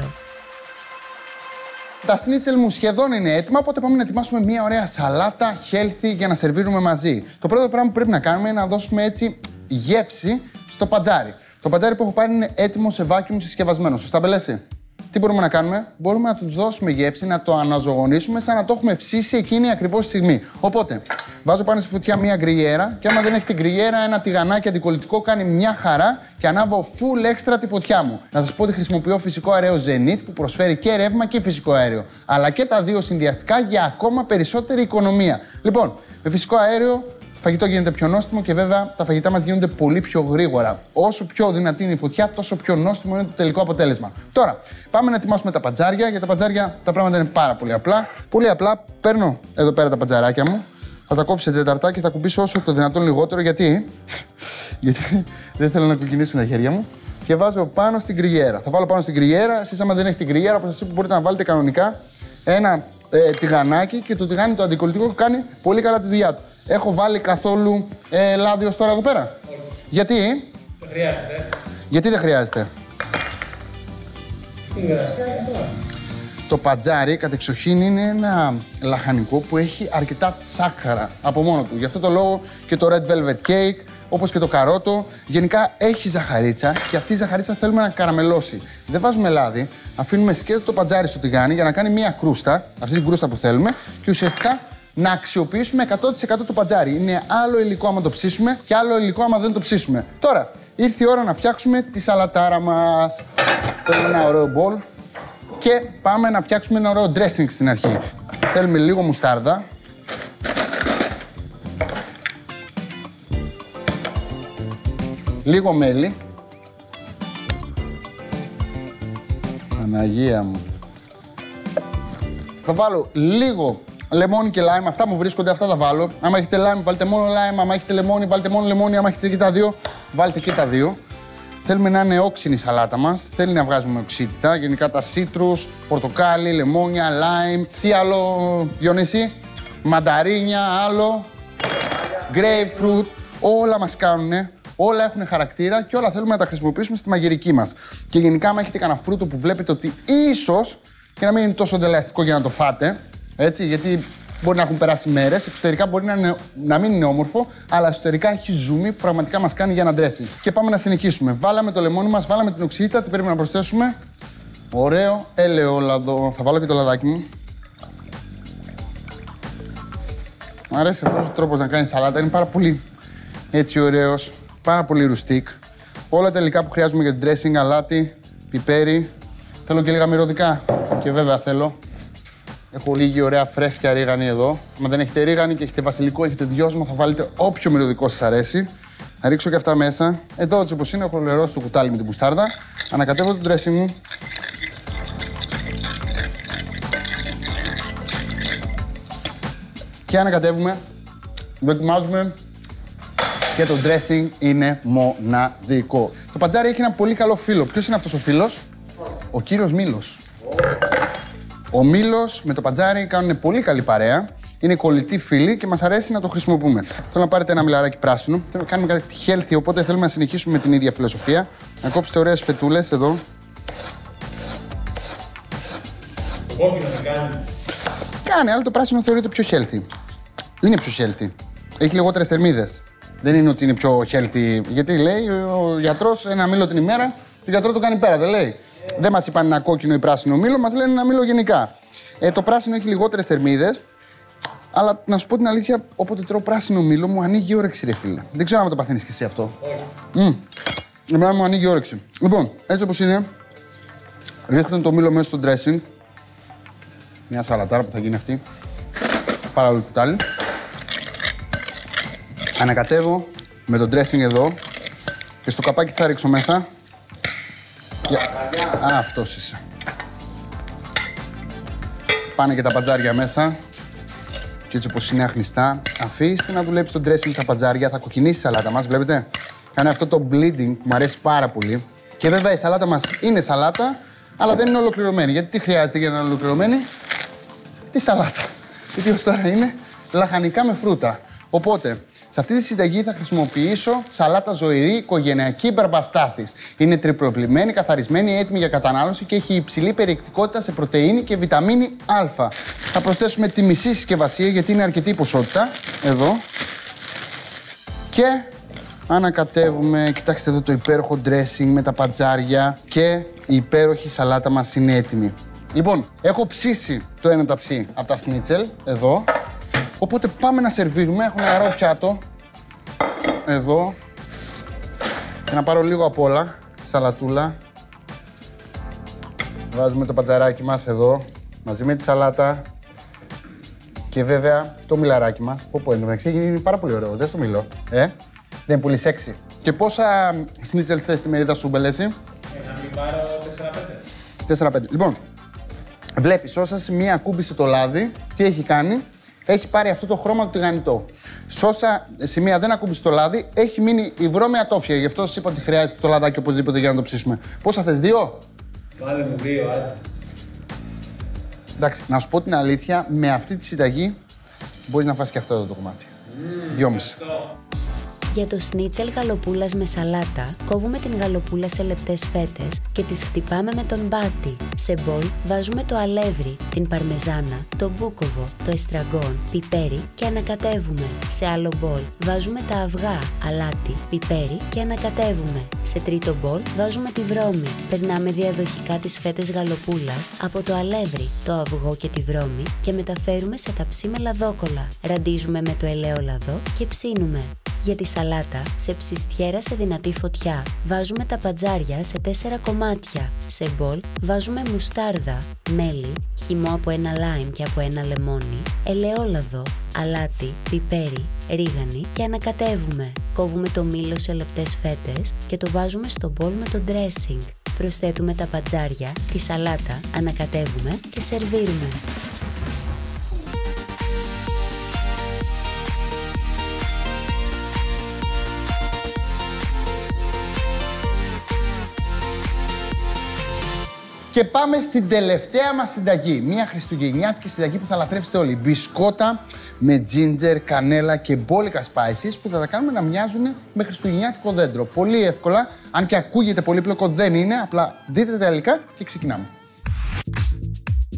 Speaker 1: Τα σνίτσελ μου σχεδόν είναι έτοιμα, οπότε πάμε να ετοιμάσουμε μια ωραία σαλάτα healthy για να σερβίρουμε μαζί. Το πρώτο πράγμα που πρέπει να κάνουμε είναι να δώσουμε έτσι γεύση στο πατζάρι. Το πατζάρι που έχω πάρει είναι έτοιμο σε βάκιουμ συσκευασμένο. Σωστά, Μπελέση? Τι μπορούμε να κάνουμε? Μπορούμε να του δώσουμε γεύση, να το αναζωογονήσουμε σαν να το έχουμε ψήσει εκείνη ακριβώς τη στιγμή. Οπότε, βάζω πάνω στη φωτιά μια γκριέρα και άμα δεν έχει την γκριέρα, ένα τηγανάκι αντικολλητικό κάνει μια χαρά και ανάβω full extra τη φωτιά μου. Να σας πω ότι χρησιμοποιώ φυσικό αέριο Zenith που προσφέρει και ρεύμα και φυσικό αέριο. Αλλά και τα δύο συνδυαστικά για ακόμα περισσότερη οικονομία. Λοιπόν, με φυσικό αέριο το φαγητό γίνεται πιο νόστιμο και βέβαια τα φαγητά μας γίνονται πολύ πιο γρήγορα. Όσο πιο δυνατή είναι η φωτιά, τόσο πιο νόστιμο είναι το τελικό αποτέλεσμα. Τώρα, πάμε να ετοιμάσουμε τα πατζάρια. Για τα πατζάρια τα πράγματα είναι πάρα πολύ απλά. Πολύ απλά, παίρνω εδώ πέρα τα πατζαράκια μου, θα τα κόψω σε τεταρτά και θα κουμπίσω όσο το δυνατόν λιγότερο. Γιατί δεν θέλω να κουκκινήσουν τα χέρια μου. Και βάζω πάνω στην γκριέρα. Θα βάλω πάνω στην γκριέρα. Εσείς, άμα δεν έχετε γκριέρα, όπως σας είπα, μπορείτε να βάλετε κανονικά ένα τηγανάκι και το τηγάνι το αντικολλητικό κάνει πολύ καλά τη δουλειά του. Έχω βάλει καθόλου λάδι ως τώρα εδώ πέρα? Όχι. Γιατί?
Speaker 3: Δεν χρειάζεται.
Speaker 1: Γιατί δεν χρειάζεται? Το πατζάρι κατεξοχήν είναι ένα λαχανικό που έχει αρκετά σάκχαρα από μόνο του. Γι' αυτό το λόγο και το red velvet cake, όπως και το καρότο, γενικά έχει ζαχαρίτσα και αυτή η ζαχαρίτσα θέλουμε να καραμελώσει. Δεν βάζουμε λάδι, αφήνουμε σκέτο το πατζάρι στο τηγάνι για να κάνει μια κρούστα, αυτή την κρούστα που θέλουμε, και ουσιαστικά να αξιοποιήσουμε 100% το πατζάρι. Είναι άλλο υλικό άμα το ψήσουμε και άλλο υλικό άμα δεν το ψήσουμε. Τώρα, ήρθε η ώρα να φτιάξουμε τη σαλατάρα μας. Θέλουμε ένα ωραίο μπολ και πάμε να φτιάξουμε ένα ωραίο dressing στην αρχή. Θέλουμε λίγο μουστάρδα. Λίγο μέλι. Παναγία μου. Θα βάλω λίγο λεμόνι και λάιμ. Αυτά μου βρίσκονται, αυτά θα βάλω. Άμα έχετε λάιμ, βάλτε μόνο λάιμ. Άμα έχετε λεμόνι, βάλτε μόνο λεμόνι. Άμα έχετε και τα δύο, βάλτε και τα δύο. Θέλουμε να είναι όξινη η σαλάτα μας. Θέλει να βγάζουμε οξύτητα. Γενικά τα σίτρους, πορτοκάλι, λεμόνια, λάιμ. Τι άλλο, Διονύση? Μανταρίνια, άλλο. Grapefruit. Όλα μας κάνουνε. Όλα έχουν χαρακτήρα και όλα θέλουμε να τα χρησιμοποιήσουμε στη μαγειρική μας. Και γενικά, άμα έχετε κανένα φρούτο που βλέπετε ότι ίσως για να μην είναι τόσο δελεαστικό για να το φάτε. Έτσι, γιατί μπορεί να έχουν περάσει μέρες, εξωτερικά μπορεί να μην είναι όμορφο, αλλά εσωτερικά έχει ζουμί που πραγματικά μας κάνει για ένα dressing. Και πάμε να συνεχίσουμε. Βάλαμε το λεμόνι μας, βάλαμε την οξύτητα, τι πρέπει να προσθέσουμε? Ωραίο ελαιόλαδο. Θα βάλω και το λαδάκι μου. Μου αρέσει αυτός ο τρόπος να κάνει σαλάτα, είναι πάρα πολύ έτσι ωραίος, πάρα πολύ ρουστικ. Όλα τα υλικά που χρειάζομαι για το dressing, αλάτι, πιπέρι. Θέλω και λίγα μυρωδικά. Και βέβαια θέλω. Έχω λίγη ωραία φρέσκια ρίγανη εδώ. Αν δεν έχετε ρίγανη και έχετε βασιλικό, έχετε δυόσμο, θα βάλετε όποιο μυρωδικό σας αρέσει. Θα ρίξω και αυτά μέσα. Εδώ έτσι όπως είναι, έχω λερώσει το κουτάλι με την μουστάρδα. Ανακατεύω το dressing μου. Και ανακατεύουμε. Δοκιμάζουμε. Και το dressing είναι μοναδικό. Το πατζάρι έχει ένα πολύ καλό φίλο. Ποιος είναι αυτός ο φίλος? Ο κύριος Μήλος. Ο Μήλος με το πατζάρι κάνουν πολύ καλή παρέα. Είναι κολλητοί φίλοι και μας αρέσει να το χρησιμοποιούμε. Θέλω να πάρετε ένα μιλαράκι πράσινο. Θέλω να κάνουμε κάτι healthy, οπότε θέλουμε να συνεχίσουμε με την ίδια φιλοσοφία. Να κόψετε ωραίες φετούλες εδώ.
Speaker 4: Το κόκκινο θα κάνει.
Speaker 1: Κάνει, αλλά το πράσινο θεωρείται πιο healthy. Είναι πιο healthy. Έχει λιγότερες θερμίδες. Δεν είναι ότι είναι πιο healthy. Γιατί λέει ο γιατρός ένα μήλο την ημέρα, το γιατρό το κάνει πέρα, δεν λέει. Δεν μας είπαν ένα κόκκινο ή πράσινο μήλο, μας λένε ένα μήλο γενικά. Το πράσινο έχει λιγότερες θερμίδες, αλλά να σου πω την αλήθεια, όποτε τρώω πράσινο μήλο μου ανοίγει η όρεξη, ρε φίλε. Δεν ξέρω αν το παθαίνεις και εσύ αυτό. Εμένα μου ανοίγει η όρεξη. Λοιπόν, έτσι όπως είναι, ρίχνω το μήλο μέσα στο dressing. Μια σαλατάρα που θα γίνει αυτή. Πάρα πολύ κουτάλι. Ανακατεύω με το dressing εδώ και στο καπάκι θα ρίξω μέσα. Α, αυτός είσαι. Πάνε και τα πατζάρια μέσα. Και έτσι όπως είναι αχνιστά, αφήστε να δουλέψει το dressing στα πατζάρια. Θα κοκκινήσει η σαλάτα μας, βλέπετε. Κάνει αυτό το bleeding που μου αρέσει πάρα πολύ. Και βέβαια η σαλάτα μας είναι σαλάτα, αλλά δεν είναι ολοκληρωμένη. Γιατί τι χρειάζεται για να είναι ολοκληρωμένη? Τη σαλάτα. Γιατί ως τώρα είναι λαχανικά με φρούτα. Οπότε, σε αυτή τη συνταγή θα χρησιμοποιήσω σαλάτα ζωηρή οικογενειακή μπαρμπαστάθης. Είναι τριπλοπλημμένη, καθαρισμένη, έτοιμη για κατανάλωση και έχει υψηλή περιεκτικότητα σε πρωτεΐνη και βιταμίνη Α. Θα προσθέσουμε τη μισή συσκευασία γιατί είναι αρκετή ποσότητα. Εδώ. Και ανακατεύουμε. Κοιτάξτε εδώ το υπέροχο dressing με τα πατζάρια και η υπέροχη σαλάτα μας είναι έτοιμη. Λοιπόν, έχω ψήσει το ένα ταψί από τα σνίτσελ, εδώ. Οπότε πάμε να σερβίρουμε. Έχω ένα νερό πιάτο. Εδώ. Και να πάρω λίγο απ' όλα. Σαλατούλα. Βάζουμε το πατζαράκι μας εδώ. Μαζί με τη σαλάτα. Και βέβαια το μιλαράκι μας. Πω, εντωμεταξύ είναι πάρα πολύ ωραίο. Δεν στο μιλώ. Δεν είναι πολύ σεξι. Και πόσα σνίτσελ θες στη μερίδα σου, Μπελέση?
Speaker 4: Να μην πάρω
Speaker 1: 4-5. Λοιπόν, βλέπεις όσα σημεία ακούμπησε το λάδι, τι έχει κάνει? Έχει πάρει αυτό το χρώμα του τηγανιτό. Σε όσα σημεία δεν ακούμπησε το λάδι, έχει μείνει η βρώμια τόφια. Γι' αυτό σας είπα ότι χρειάζεται το λαδάκι οπωσδήποτε για να το ψήσουμε. Πόσα θες, 2?
Speaker 4: Βάλε μου 2, άντε.
Speaker 1: Εντάξει, να σου πω την αλήθεια, με αυτή τη συνταγή μπορείς να φας και αυτό εδώ το κομμάτι. 2,5.
Speaker 2: Για το σνίτσελ γαλοπούλας με σαλάτα, κόβουμε την γαλοπούλα σε λεπτές φέτες και τις χτυπάμε με τον μπάτι. Σε μπολ βάζουμε το αλεύρι, την παρμεζάνα, το μπούκοβο, το εστραγκόν, πιπέρι και ανακατεύουμε. Σε άλλο μπολ βάζουμε τα αυγά, αλάτι, πιπέρι και ανακατεύουμε. Σε τρίτο μπολ βάζουμε τη βρώμη. Περνάμε διαδοχικά τις φέτες γαλοπούλας από το αλεύρι, το αυγό και τη βρώμη και μεταφέρουμε σε ταψί με λαδόκολλα. Ραντίζουμε με το ελαιόλαδο και ψήνουμε. Για τη σαλάτα, σε ψιστιέρα σε δυνατή φωτιά, βάζουμε τα πατζάρια σε 4 κομμάτια. Σε μπολ βάζουμε μουστάρδα, μέλι, χυμό από ένα λάιμ και από ένα λεμόνι, ελαιόλαδο, αλάτι, πιπέρι, ρίγανη και ανακατεύουμε. Κόβουμε το μήλο σε λεπτές φέτες και το βάζουμε στο μπολ με το dressing. Προσθέτουμε τα πατζάρια, τη σαλάτα, ανακατεύουμε και σερβίρουμε.
Speaker 1: Και πάμε στην τελευταία μας συνταγή. Μια χριστουγεννιάτικη συνταγή που θα λατρέψετε όλοι. Μπισκότα με ginger, κανέλα και μπόλικα spices που θα τα κάνουμε να μοιάζουν με χριστουγεννιάτικο δέντρο. Πολύ εύκολα, αν και ακούγεται πολύπλοκο, δεν είναι. Απλά δείτε τα υλικά και ξεκινάμε.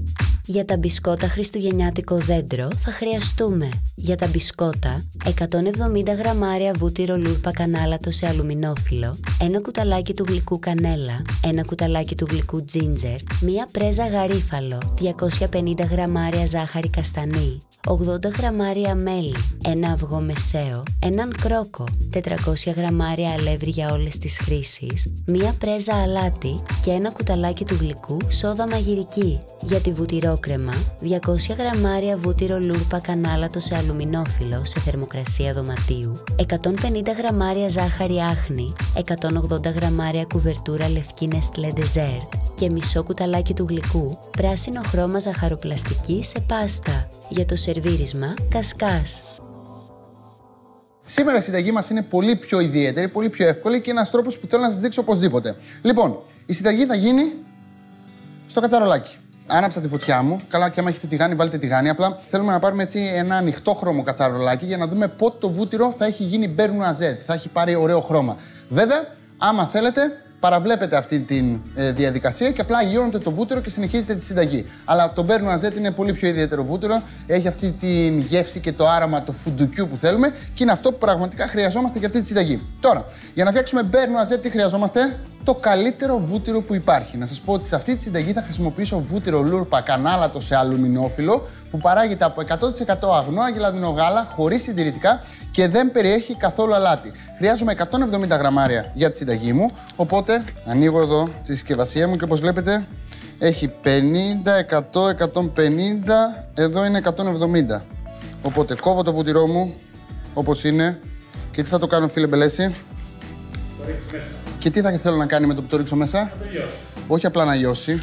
Speaker 2: Για τα μπισκότα χριστουγεννιάτικο δέντρο θα χρειαστούμε για τα μπισκότα 170 γραμμάρια βούτυρο λούρπα κανάλατο σε αλουμινόφυλλο, ένα κουταλάκι του γλυκού κανέλα, ένα κουταλάκι του γλυκού τζίντζερ, μία πρέζα γαρίφαλο, 250 γραμμάρια ζάχαρη καστανή, 80 γραμμάρια μέλι, ένα αυγό μεσαίο, έναν κρόκο, 400 γραμμάρια αλεύρι για όλες τις χρήσεις, μία πρέζα αλάτι και ένα κουταλάκι του γλυκού σόδα μαγειρική. Για τη βούτυρόκρεμα, 200 γραμμάρια βούτυρο λούρπα κανάλατο σε αλουμινόφυλλο σε θερμοκρασία δωματίου, 150 γραμμάρια ζάχαρη άχνη, 180 γραμμάρια κουβερτούρα λευκή Nestlé Dessert και μισό κουταλάκι του γλυκού πράσινο χρώμα ζαχαροπλαστική σε πάστα. Για το σερβίρισμα, κασκάς.
Speaker 1: Σήμερα η συνταγή μας είναι πολύ πιο ιδιαίτερη, πολύ πιο εύκολη και ένας τρόπος που θέλω να σας δείξω οπωσδήποτε. Λοιπόν, η συνταγή θα γίνει στο κατσαρολάκι. Άναψα τη φωτιά μου. Καλά, και άμα έχετε τηγάνι, βάλτε τηγάνι. Απλά θέλουμε να πάρουμε έτσι ένα ανοιχτόχρωμο κατσαρολάκι για να δούμε πότε το βούτυρο θα έχει γίνει beurre noisette. Θα έχει πάρει ωραίο χρώμα. Βέβαια, άμα θέλετε, παραβλέπετε αυτή τη διαδικασία και απλά αγιώνετε το βούτυρο και συνεχίζετε τη συνταγή. Αλλά το beurre noisette είναι πολύ πιο ιδιαίτερο βούτυρο. Έχει αυτή τη γεύση και το άρωμα του φουντουκιού που θέλουμε και είναι αυτό που πραγματικά χρειαζόμαστε για αυτή τη συνταγή. Τώρα, για να φτιάξουμε beurre noisette, τι χρειαζόμαστε? Το καλύτερο βούτυρο που υπάρχει. Να σας πω ότι σε αυτή τη συνταγή θα χρησιμοποιήσω βούτυρο λούρπα κανάλατο σε αλουμινόφυλλο που παράγεται από 100% αγνό αγελαδινό γάλα, χωρίς συντηρητικά και δεν περιέχει καθόλου αλάτι. Χρειάζομαι 170 γραμμάρια για τη συνταγή μου, οπότε ανοίγω εδώ τη συσκευασία μου και όπως βλέπετε έχει 50, 100, 150, εδώ είναι 170. Οπότε κόβω το βούτυρό μου όπως είναι και τι θα το κάνω, φίλε Μπελέση? Και τι θα θέλω να κάνει με το που το ρίξω μέσα?
Speaker 4: Να το λιώσει.
Speaker 1: Όχι απλά να λιώσει.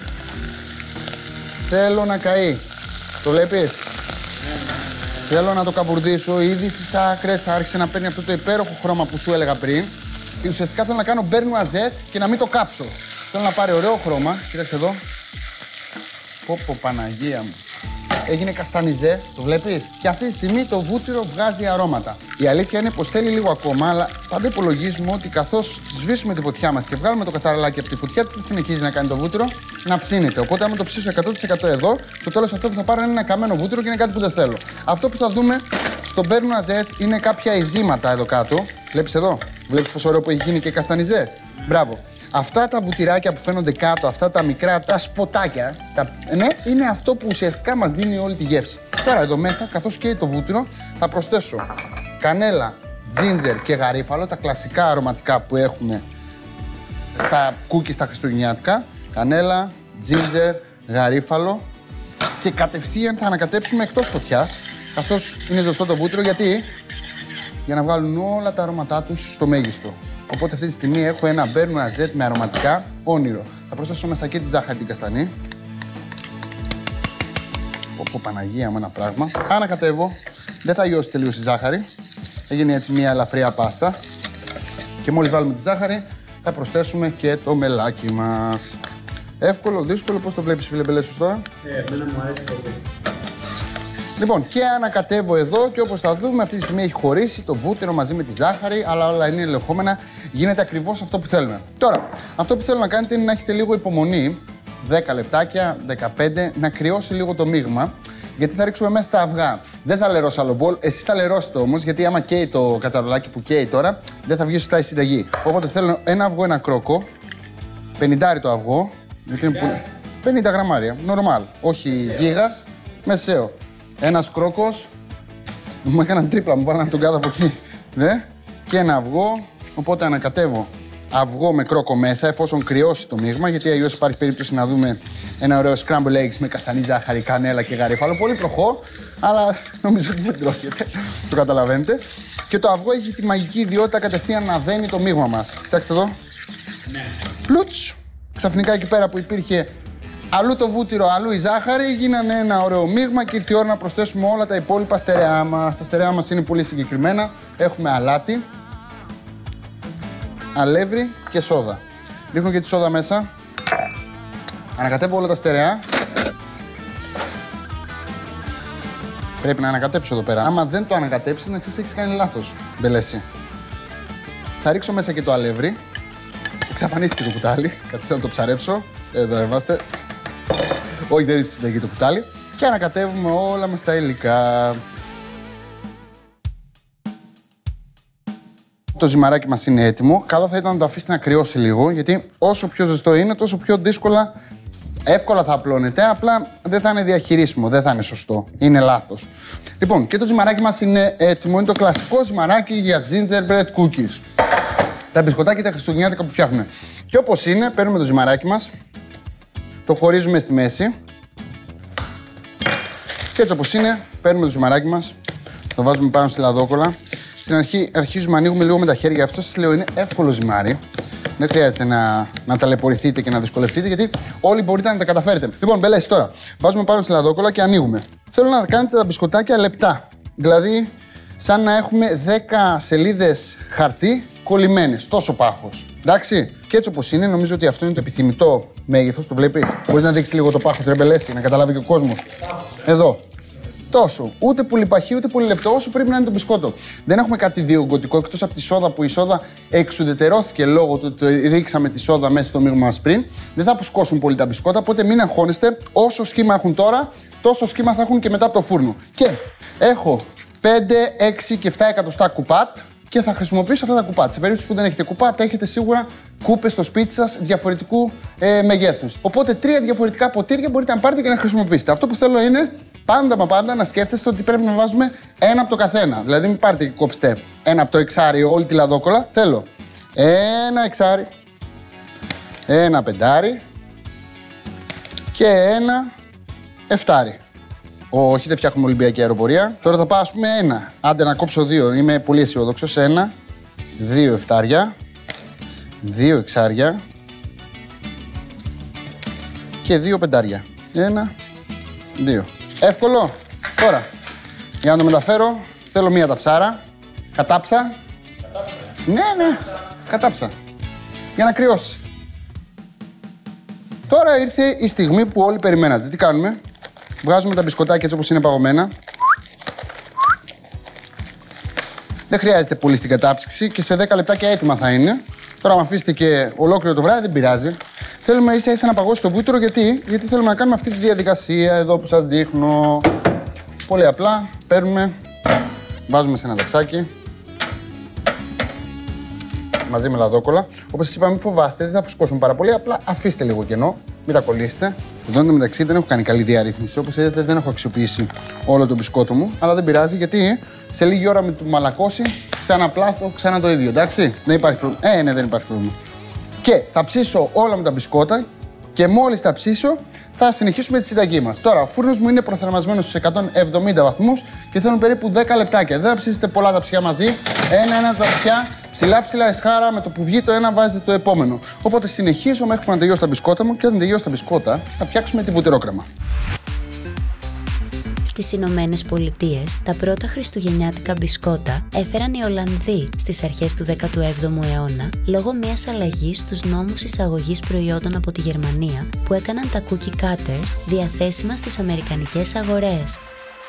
Speaker 1: Θέλω να καεί. Το βλέπεις? Θέλω να το καβουρδίσω. Ήδη στις άκρες άρχισε να παίρνει αυτό το υπέροχο χρώμα που σου έλεγα πριν. Και ουσιαστικά θέλω να κάνω beurre noisette και να μην το κάψω. Θέλω να πάρει ωραίο χρώμα. Κοίταξε εδώ. Πω, Παναγία μου. Έγινε καστανιζέ, το βλέπεις? Και αυτή τη στιγμή το βούτυρο βγάζει αρώματα. Η αλήθεια είναι πως θέλει λίγο ακόμα, αλλά πάντα υπολογίζουμε ότι καθώς σβήσουμε τη φωτιά μας και βγάλουμε το κατσαρολάκι από τη φωτιά, τι συνεχίζει να κάνει το βούτυρο? Να ψήνεται. Οπότε, άμα το ψήσω 100% εδώ, στο τέλος αυτό που θα πάρω είναι ένα καμένο βούτυρο και είναι κάτι που δεν θέλω. Αυτό που θα δούμε στο beurre noisette είναι κάποια ειζήματα εδώ κάτω. Βλέπεις εδώ? Βλέπεις πόσο ωραίο που έχει γίνει και καστανιζέ? Μπράβο. Αυτά τα βουτυράκια που φαίνονται κάτω, αυτά τα μικρά, τα σποτάκια, ναι, είναι αυτό που ουσιαστικά μας δίνει όλη τη γεύση. Τώρα εδώ μέσα, καθώς καίει το βούτυρο, θα προσθέσω κανέλα, τζίντζερ και γαρίφαλο, τα κλασικά αρωματικά που έχουμε στα κούκκι στα χριστουγεννιάτικα. Κανέλα, τζίντζερ, γαρίφαλο και κατευθείαν θα ανακατέψουμε εκτός φωτιάς, καθώς είναι ζεστό το βούτυρο, γιατί? Για να βγάλουν όλα τα αρώματά τους στο μέγιστο. Οπότε αυτή τη στιγμή έχω ένα beurre noisette με αρωματικά όνειρο. Θα προσθέσω μέσα και τη ζάχαρη την καστανή. Πω, Παναγία μου, ένα πράγμα. Ανακατεύω. Δεν θα λιώσει τελείως η ζάχαρη. Θα γίνει έτσι μια ελαφριά πάστα. Και μόλις βάλουμε τη ζάχαρη, θα προσθέσουμε και το μελάκι μας. Εύκολο, δύσκολο, πώς το βλέπεις, φίλε Μπελέσος, τώρα?
Speaker 4: Εμένα μου αρέσει πολύ.
Speaker 1: Λοιπόν, και ανακατεύω εδώ και όπως θα δούμε, αυτή τη στιγμή έχει χωρίσει το βούτυρο μαζί με τη ζάχαρη, αλλά όλα είναι ελεγχόμενα. Γίνεται ακριβώς αυτό που θέλουμε. Τώρα, αυτό που θέλω να κάνετε είναι να έχετε λίγο υπομονή, 10 λεπτάκια, 15, να κρυώσει λίγο το μείγμα, γιατί θα ρίξουμε μέσα τα αυγά. Δεν θα λερώσω άλλο μπολ, εσείς θα λερώσετε όμως, γιατί άμα καίει το κατσαρολάκι που καίει τώρα, δεν θα βγει σωστά η συνταγή. Οπότε θέλω ένα αυγό, ένα κρόκο, 50 το αυγό, γιατί είναι πολύ... 50 γραμμάρια, normal, όχι γίγας, μεσαίο. Ένας κρόκος, μου έκαναν τρίπλα, μου βάλανε τον κάτω από εκεί, ναι. Και ένα αυγό, οπότε ανακατεύω αυγό με κρόκο μέσα, εφόσον κρυώσει το μείγμα, γιατί αλλιώς υπάρχει περίπτωση να δούμε ένα ωραίο scramble eggs με καστανή, ζάχαρη, κανέλα και γαρίφαλο. Πολύ προχώ, αλλά νομίζω ότι δεν τρώγεται, το καταλαβαίνετε. Και το αυγό έχει τη μαγική ιδιότητα κατευθείαν να δένει το μείγμα μας. Κοιτάξτε εδώ.
Speaker 4: Ναι.
Speaker 1: Πλούτς! Ξαφνικά εκεί πέρα που υπήρχε αλλού το βούτυρο, αλλού η ζάχαρη, γίνανε ένα ωραίο μείγμα και ήρθε η ώρα να προσθέσουμε όλα τα υπόλοιπα στερεά μας. Τα στερεά μας είναι πολύ συγκεκριμένα. Έχουμε αλάτι, αλεύρι και σόδα. Ρίχνω και τη σόδα μέσα. Ανακατεύω όλα τα στερεά. Πρέπει να ανακατέψω εδώ πέρα. Άμα δεν το ανακατέψεις, να ξέρεις έχεις κάνει λάθος, Μπελέση. Θα ρίξω μέσα και το αλεύρι. Εξαφανίστηκε το κουτάλι. Καθίστε να το ψαρέψω. Εδώ είμαστε. Όχι, δεν είναι στη συνταγή το κουτάλι. Και ανακατεύουμε όλα μας τα υλικά. Το ζυμαράκι μας είναι έτοιμο. Καλό θα ήταν να το αφήσετε να κρυώσει λίγο, γιατί όσο πιο ζεστό είναι, τόσο πιο εύκολα θα απλώνεται, απλά δεν θα είναι διαχειρίσιμο, δεν θα είναι σωστό. Είναι λάθος. Λοιπόν, και το ζυμαράκι μας είναι έτοιμο. Είναι το κλασικό ζυμαράκι για gingerbread cookies. Τα μπισκοτάκια τα χριστουγεννιάτικα που φτιάχνουμε. Και όπως είναι, παίρνουμε το ζυμαράκι μας, το χωρίζουμε στη μέση. Και έτσι όπως είναι, παίρνουμε το ζυμαράκι μας, το βάζουμε πάνω στη λαδόκολα. Στην αρχή αρχίζουμε να ανοίγουμε λίγο με τα χέρια. Αυτό σας λέω είναι εύκολο ζυμάρι. Δεν χρειάζεται να ταλαιπωρηθείτε και να δυσκολευτείτε, γιατί όλοι μπορείτε να τα καταφέρετε. Λοιπόν, μπελές, τώρα βάζουμε πάνω στη λαδόκολα και ανοίγουμε. Θέλω να κάνετε τα μπισκοτάκια λεπτά. Δηλαδή, σαν να έχουμε 10 σελίδες χαρτί κολλημένες. Τόσο πάχος. Εντάξει. Και έτσι όπως είναι, νομίζω ότι αυτό είναι το επιθυμητό μέγεθος. Το βλέπεις. Μπορείς να δείξεις λίγο το πάχος, ρε μπελέση, να καταλάβει και ο κόσμος. Εδώ. Τόσο. Ούτε πολύ παχύ, ούτε πολύ λεπτό, όσο πρέπει να είναι το μπισκότο. Δεν έχουμε κάτι διογκωτικό εκτός από τη σόδα, που η σόδα εξουδετερώθηκε λόγω του ότι ρίξαμε τη σόδα μέσα στο μείγμα μας πριν. Δεν θα φουσκώσουν πολύ τα μπισκότα, οπότε μην αγχώνεστε. Όσο σχήμα έχουν τώρα, τόσο σχήμα θα έχουν και μετά από το φούρνο. Και έχω 5, 6 και 7 εκατοστά κουπάτ και θα χρησιμοποιήσω αυτά τα κουπάτ. Σε περίπτωση που δεν έχετε κουπάτ, έχετε σίγουρα κούπες στο σπίτι σας διαφορετικού μεγέθους. Οπότε 3 διαφορετικά ποτήρια μπορείτε να πάρετε και να χρησιμοποιήσετε. Αυτό που θέλω είναι πάντα μα πάντα να σκέφτεστε ότι πρέπει να βάζουμε ένα από το καθένα. Δηλαδή, μην πάρετε και κόψτε ένα από το εξάρι όλη τη λαδόκολα. Θέλω ένα εξάρι, ένα πεντάρι και ένα εφτάρι. Όχι, δεν φτιάχνουμε Ολυμπιακή αεροπορία. Τώρα θα πάω, ας πούμε, ένα. Άντε να κόψω 2. Είμαι πολύ αισιόδοξος. 1, 2 εφτάρια, 2 εξάρια και 2 πεντάρια. 1, 2. Εύκολο. Τώρα, για να το μεταφέρω, θέλω μία ταψάρα. Κατάψα. Ναι. Κατάψα. Για να κρυώσει. Τώρα ήρθε η στιγμή που όλοι περιμένατε. Τι κάνουμε? Βγάζουμε τα μπισκοτάκια έτσι όπως είναι παγωμένα. Δεν χρειάζεται πολύ στην κατάψυξη και σε 10 λεπτάκια έτοιμα θα είναι. Τώρα, αν αφήσετε και ολόκληρο το βράδυ, δεν πειράζει. Θέλουμε ίσα-ίσα να παγώσει το βούτυρο, γιατί θέλουμε να κάνουμε αυτή τη διαδικασία εδώ που σας δείχνω. Πολύ απλά, παίρνουμε, βάζουμε σε ένα ταψάκι, μαζί με λαδόκολα. Όπως σας είπα, μην φοβάστε, δεν θα φουσκώσουν πάρα πολύ, απλά αφήστε λίγο κενό, μην τα κολλήσετε. Εδώ μεταξύ δεν έχω κάνει καλή διαρρύθμιση, όπως είδατε δεν έχω αξιοποιήσει όλο το μπισκότο μου, αλλά δεν πειράζει, γιατί σε λίγη ώρα με το μαλακώσει, ξαναπλάθω, ξανά το ίδιο, εντάξει. Δεν υπάρχει πρόβλημα. Ναι, δεν υπάρχει πρόβλημα. Και θα ψήσω όλα με τα μπισκότα και μόλις τα ψήσω θα συνεχίσουμε τη συνταγή μας. Τώρα, ο φούρνος μου είναι προθερμασμένος στους 170 βαθμούς και θέλουν περίπου 10 λεπτάκια. Δεν θα ψήσετε πολλά τα ψιά μαζί. Ένα τα ψιά, ψηλά εσχάρα, με το που βγει το ένα βάζετε το επόμενο. Οπότε συνεχίζω μέχρι που να τελειώσει τα μπισκότα μου και όταν τελειώσει τα μπισκότα θα φτιάξουμε τη βουτυρόκρεμα.
Speaker 2: Στις Ηνωμένες Πολιτείες, τα πρώτα χριστουγεννιάτικα μπισκότα έφεραν οι Ολλανδοί στις αρχές του 17ου αιώνα λόγω μιας αλλαγής στους νόμους εισαγωγής προϊόντων από τη Γερμανία που έκαναν τα cookie cutters διαθέσιμα στις αμερικανικές αγορές.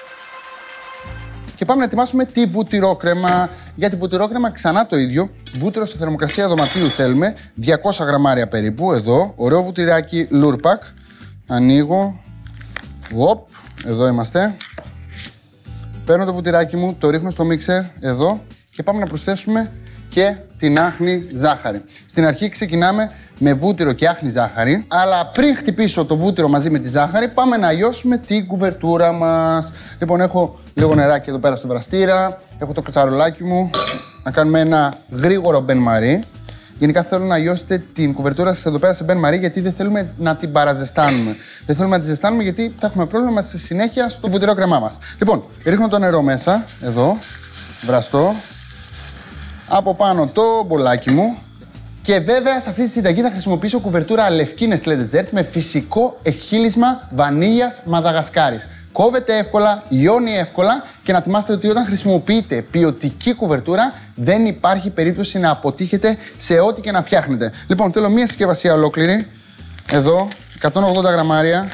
Speaker 1: Και πάμε να ετοιμάσουμε τη βουτυρόκρεμα. Για τη βουτυρόκρεμα ξανά το ίδιο. Βούτυρο σε θερμοκρασία δωματίου θέλουμε, 200 γραμμάρια περίπου, εδώ. Ωραίο βουτυράκι Λούρπακ. Ανοίγω. Εδώ είμαστε. Παίρνω το βουτυράκι μου, το ρίχνω στο μίξερ, εδώ, και πάμε να προσθέσουμε και την άχνη ζάχαρη. Στην αρχή ξεκινάμε με βούτυρο και άχνη ζάχαρη, αλλά πριν χτυπήσω το βούτυρο μαζί με τη ζάχαρη, πάμε να λιώσουμε την κουβερτούρα μας. Λοιπόν, έχω λίγο νεράκι εδώ πέρα στο βραστήρα, έχω το κατσαρολάκι μου, να κάνουμε ένα γρήγορο μπεν μαρί. Γενικά θέλω να λιώσετε την κουβερτούρα σας εδώ πέρα σε μπεν μαρί, γιατί δεν θέλουμε να την παραζεστάνουμε. Δεν θέλουμε να τη ζεστάνουμε, γιατί θα έχουμε πρόβλημα στη συνέχεια στο βουτυρόκρεμά μας. Λοιπόν, ρίχνω το νερό μέσα, εδώ, βραστό. Από πάνω το μπολάκι μου. Και βέβαια σε αυτή τη συνταγή θα χρησιμοποιήσω κουβερτούρα λευκή Nestlé Dessert με φυσικό εκχύλισμα βανίλιας Μαδαγασκάρης. Κόβεται εύκολα, λιώνει εύκολα και να θυμάστε ότι όταν χρησιμοποιείτε ποιοτική κουβερτούρα δεν υπάρχει περίπτωση να αποτύχετε σε ό,τι και να φτιάχνετε. Λοιπόν, θέλω μία συσκευασία ολόκληρη, εδώ, 180 γραμμάρια,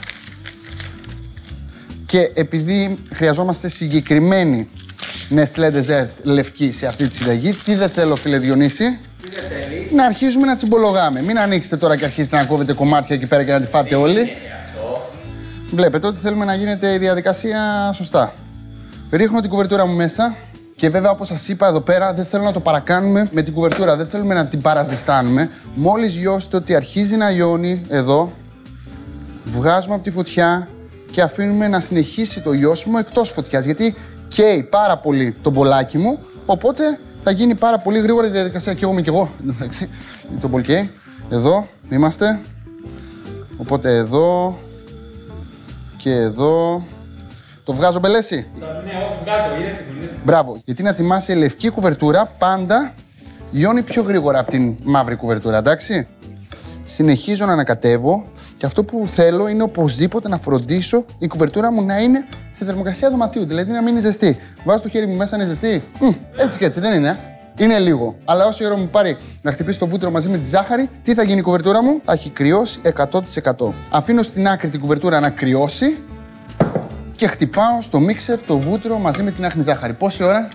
Speaker 1: και επειδή χρειαζόμαστε συγκεκριμένη Nestlé Dessert λευκή σε αυτή τη συνταγή, τι δεν θέλω, φίλε Διονύση? Να αρχίζουμε να τσιμπολογάμε. Μην ανοίξετε τώρα και αρχίσετε να κόβετε κομμάτια εκεί πέρα και να τη φάτε όλοι. Βλέπετε ότι θέλουμε να γίνεται η διαδικασία σωστά. Ρίχνω την κουβερτούρα μου μέσα και βέβαια, όπως σας είπα εδώ πέρα, δεν θέλω να το παρακάνουμε με την κουβερτούρα. Δεν θέλουμε να την παραζεστάνουμε. Μόλις λιώσετε ότι αρχίζει να λιώνει εδώ, βγάζουμε από τη φωτιά και αφήνουμε να συνεχίσει το λιώσιμο εκτός φωτιάς. Γιατί καίει πάρα πολύ το μπολάκι μου, οπότε θα γίνει πάρα πολύ γρήγορα η διαδικασία. Και εγώ, εντάξει, το μπολκέι. Εδώ είμαστε. Οπότε εδώ και εδώ. Το βγάζω μπελέση.
Speaker 4: Ναι, όχι, βγάζω, είδες.
Speaker 1: Μπράβο. Γιατί να θυμάσαι, η λευκή κουβερτούρα πάντα λιώνει πιο γρήγορα από την μαύρη κουβερτούρα, εντάξει. Συνεχίζω να ανακατεύω και αυτό που θέλω είναι οπωσδήποτε να φροντίσω η κουβερτούρα μου να είναι στη θερμοκρασία δωματίου, δηλαδή να μην είναι ζεστή. Βάζω το χέρι μου μέσα, είναι ζεστή. Έτσι και έτσι, δεν είναι. Είναι λίγο. Αλλά όσο η ώρα μου πάρει να χτυπήσει το βούτυρο μαζί με τη ζάχαρη, τι θα γίνει η κουβερτούρα μου? Θα έχει κρυώσει 100%. Αφήνω στην άκρη την κουβερτούρα να κρυώσει και χτυπάω στο μίξερ το βούτυρο μαζί με την άχνη ζάχαρη. Πόση ώρα?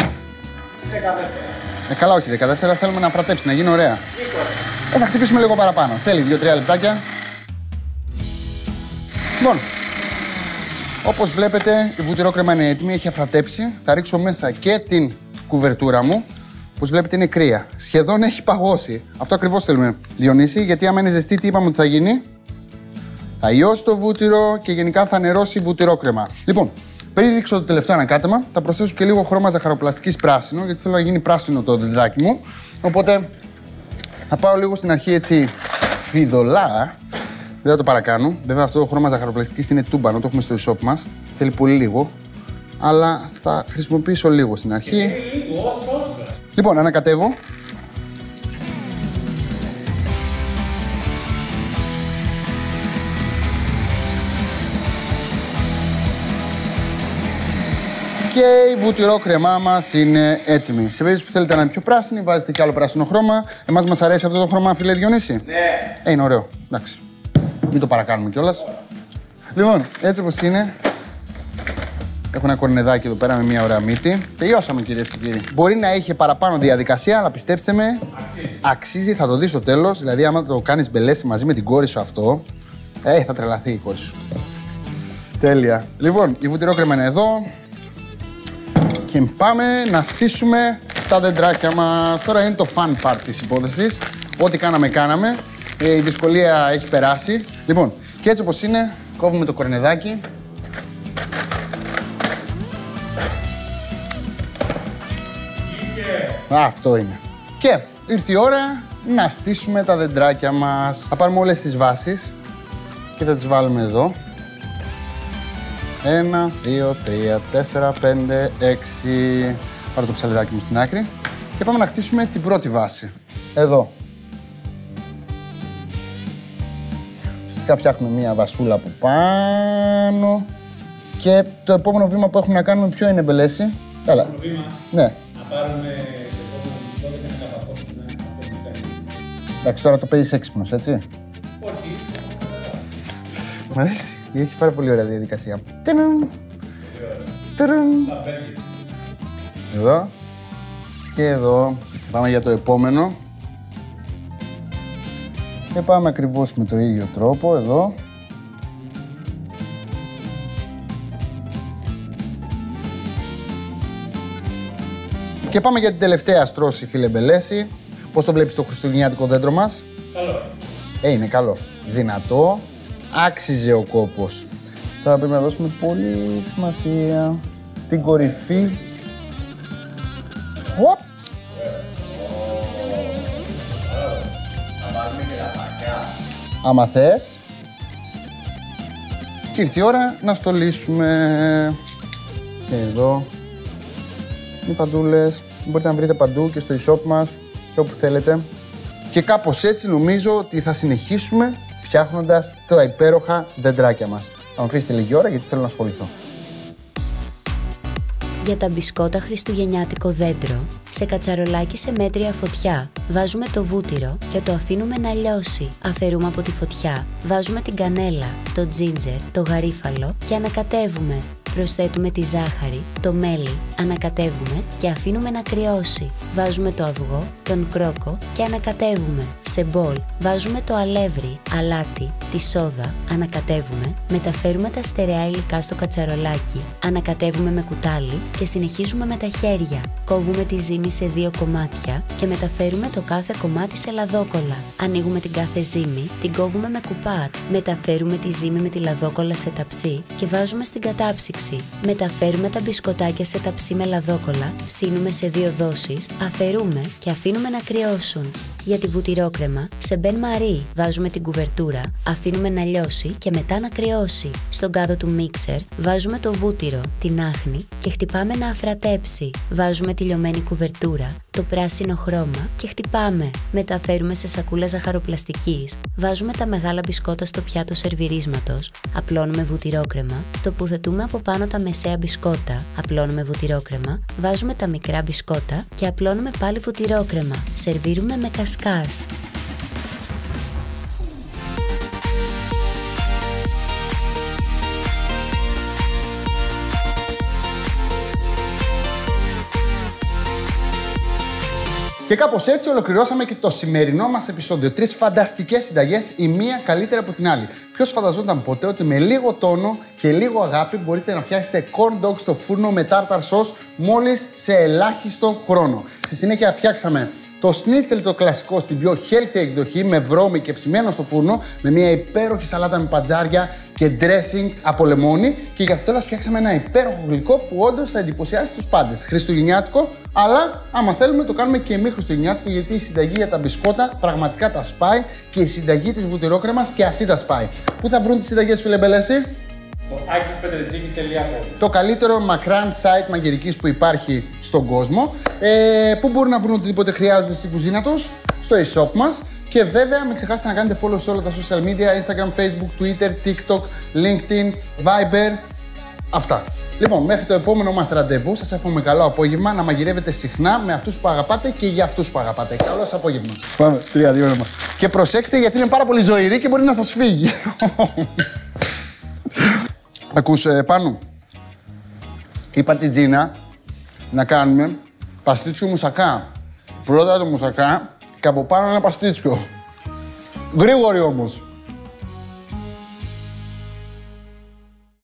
Speaker 3: 14.
Speaker 1: Καλά, όχι 14, θέλουμε να φρατέψει, να γίνει ωραία. 20. Θα χτυπήσουμε λίγο παραπάνω. Θέλει 2-3 λεπτάκια. Λοιπόν, όπως βλέπετε, η βουτυρόκρεμα είναι έτοιμη, έχει αφρατέψει. Θα ρίξω μέσα και την κουβερτούρα μου. Όπως βλέπετε είναι κρύα. Σχεδόν έχει παγώσει. Αυτό ακριβώς θέλουμε, Διονύση, γιατί άμα είναι ζεστή, τι είπαμε ότι θα γίνει? Θα λιώσει το βούτυρο και γενικά θα νερώσει η βουτυρόκρεμα. Λοιπόν, πριν ρίξω το τελευταίο ανακάτεμα, θα προσθέσω και λίγο χρώμα ζαχαροπλαστικής πράσινο, γιατί θέλω να γίνει πράσινο το δεντράκι μου. Οπότε θα πάω λίγο στην αρχή έτσι φιδωλά. Δεν θα το παρακάνω. Βέβαια, αυτό το χρώμα ζαχαροπλαστικής είναι τούμπανο, το έχουμε στο e-shop μας. Θέλει πολύ λίγο. Αλλά θα χρησιμοποιήσω λίγο στην αρχή. Λοιπόν, ανακατεύω. Και η βουτυρόκρεμά μας είναι έτοιμη. Σε περίπτωση που θέλετε να είναι πιο πράσινη, βάζετε και άλλο πράσινο χρώμα. Εμάς μας αρέσει αυτό το χρώμα, φίλε Διονύση.
Speaker 3: Ναι.
Speaker 1: Είναι ωραίο. Εντάξει. Μην το παρακάνουμε κιόλας. Λοιπόν, έτσι όπως είναι. Έχω ένα κορνεδάκι εδώ πέρα με μια ωραία μύτη. Τελειώσαμε, κυρίες και κύριοι. Μπορεί να είχε παραπάνω διαδικασία, αλλά πιστέψτε με, αξίζει. Θα το δεις στο τέλος. Δηλαδή, άμα το κάνεις μπελέση μαζί με την κόρη σου αυτό, θα τρελαθεί η κόρη σου. Τέλεια. Λοιπόν, η βουτυρόκρεμα είναι εδώ. Και πάμε να στήσουμε τα δεντράκια μας. Τώρα είναι το fun part της υπόθεσης. Ό,τι κάναμε. Η δυσκολία έχει περάσει. Λοιπόν, και έτσι όπως είναι, κόβουμε το κορνεδάκι. Αυτό είναι. Και ήρθε η ώρα να στήσουμε τα δεντράκια μας. Θα πάρουμε όλες τις βάσεις και θα τις βάλουμε εδώ. 1, 2, 3, 4, 5, 6. Πάρω το ψαλιδάκι μου στην άκρη. Και πάμε να χτίσουμε την πρώτη βάση. Εδώ. Ουσιαστικά φτιάχνουμε μία βασούλα από πάνω. Και το επόμενο βήμα που έχουμε να κάνουμε ποιο είναι, Μπελέση? Έλα.
Speaker 4: Το βήμα.
Speaker 1: Ναι.
Speaker 4: Να πάρουμε το επόμενο μισθό και να καταφώσουμε αυτό που κάνει.
Speaker 1: Εντάξει, τώρα το παίζεις έξυπνος, έτσι.
Speaker 4: Όχι.
Speaker 1: Μ' αρέσει. Έχει πάρα πολύ ωραία διαδικασία. Εδώ. Και εδώ. Πάμε για το επόμενο. Και πάμε ακριβώς με το ίδιο τρόπο, εδώ. Και πάμε για την τελευταία στρώση, φίλε Μπελέση. Πώς το βλέπεις το χριστουγεννιάτικο δέντρο μας?
Speaker 4: Καλό.
Speaker 1: Είναι καλό. Δυνατό. Άξιζε ο κόπος. Τώρα πρέπει να δώσουμε πολύ σημασία στην κορυφή. Οπ!
Speaker 3: Θα βάλουμε και τα πακιά.
Speaker 1: Άμα θες. Και ήρθε η ώρα να στολίσουμε. Και εδώ. Οι φαντούλες. Μπορείτε να βρείτε παντού και στο e-shop μας και όπου θέλετε. Και κάπως έτσι νομίζω ότι θα συνεχίσουμε φτιάχνοντας τα υπέροχα δεντράκια μας. Θα μου αφήσετε λίγη ώρα γιατί θέλω να ασχοληθώ.
Speaker 2: Για τα μπισκότα χριστουγεννιάτικο δέντρο, σε κατσαρολάκι σε μέτρια φωτιά, βάζουμε το βούτυρο και το αφήνουμε να λιώσει. Αφαιρούμε από τη φωτιά, βάζουμε την κανέλα, το τζίντζερ, το γαρίφαλο και ανακατεύουμε. Προσθέτουμε τη ζάχαρη, το μέλι, ανακατεύουμε και αφήνουμε να κρυώσει. Βάζουμε το αυγό, τον κρόκο και ανακατεύουμε. Σε μπολ βάζουμε το αλεύρι, αλάτι, τη σόδα, ανακατεύουμε, μεταφέρουμε τα στερεά υλικά στο κατσαρολάκι, ανακατεύουμε με κουτάλι και συνεχίζουμε με τα χέρια. Κόβουμε τη ζύμη σε 2 κομμάτια και μεταφέρουμε το κάθε κομμάτι σε λαδόκολλα. Ανοίγουμε την κάθε ζύμη, την κόβουμε με κουπάτ, μεταφέρουμε τη ζύμη με τη λαδόκολλα σε ταψί και βάζουμε στην κατάψυξη. Μεταφέρουμε τα μπισκοτάκια σε ταψί με λαδόκολλα, ψήνουμε σε 2 δόσεις, αφαιρούμε και αφήνουμε να κρυώσουν. Για τη βουτυρόκρεμα, σε μπεν μαρί βάζουμε την κουβερτούρα, αφήνουμε να λιώσει και μετά να κρυώσει. Στον κάδο του μίξερ βάζουμε το βούτυρο, την άχνη και χτυπάμε να αφρατέψει. Βάζουμε τη λιωμένη κουβερτούρα, το πράσινο χρώμα και χτυπάμε. Μεταφέρουμε σε σακούλα ζαχαροπλαστικής, βάζουμε τα μεγάλα μπισκότα στο πιάτο σερβιρίσματος, απλώνουμε βουτυρόκρεμα, τοποθετούμε από πάνω τα μεσαία μπισκότα, απλώνουμε βουτυρόκρεμα, βάζουμε τα μικρά μπισκότα και απλώνουμε πάλι βουτυρόκρεμα. Σερβίρουμε με κασκάς.
Speaker 1: Και κάπως έτσι ολοκληρώσαμε και το σημερινό μας επεισόδιο. 3 φανταστικές συνταγές, η μία καλύτερη από την άλλη. Ποιος φανταζόταν ποτέ ότι με λίγο τόνο και λίγο αγάπη μπορείτε να φτιάξετε corn dogs στο φούρνο με tartar sauce μόλις σε ελάχιστο χρόνο. Στη συνέχεια φτιάξαμε το σνίτσελ το κλασικό στην πιο healthy εκδοχή με βρώμη και ψημένο στο φούρνο, με μια υπέροχη σαλάτα με πατζάρια και dressing από λεμόνι. Και για το τέλος φτιάξαμε ένα υπέροχο γλυκό που όντως θα εντυπωσιάσει τους πάντες. Χριστουγεννιάτικο, αλλά άμα θέλουμε το κάνουμε και μη χριστουγεννιάτικο, γιατί η συνταγή για τα μπισκότα πραγματικά τα σπάει και η συνταγή της βουτυρόκρεμας και αυτή τα σπάει. Πού θα βρουν τις συνταγές, φίλε Μπελέση? Το καλύτερο μακράν site μαγειρικής που υπάρχει στον κόσμο. Πού μπορούν να βρουν οτιδήποτε χρειάζονται στην κουζίνα τους? Στο e-shop μας. Και βέβαια μην ξεχάσετε να κάνετε follow σε όλα τα social media, Instagram, Facebook, Twitter, TikTok, LinkedIn, Viber. Αυτά. Λοιπόν, μέχρι το επόμενο μας ραντεβού, σας εύχομαι καλό απόγευμα, να μαγειρεύετε συχνά με αυτούς που αγαπάτε και για αυτούς που αγαπάτε. Καλό σας απόγευμα. Πάμε, 3-2-1. Και προσέξτε γιατί είναι πάρα πολύ ζωηρή και μπορεί να σας φύγει. Ακούς πάνω. Είπα την Τζίνα να κάνουμε παστίτσιο μουσακά. Πρώτα το μουσακά και από πάνω ένα παστίτσιο. Γρήγορη όμως.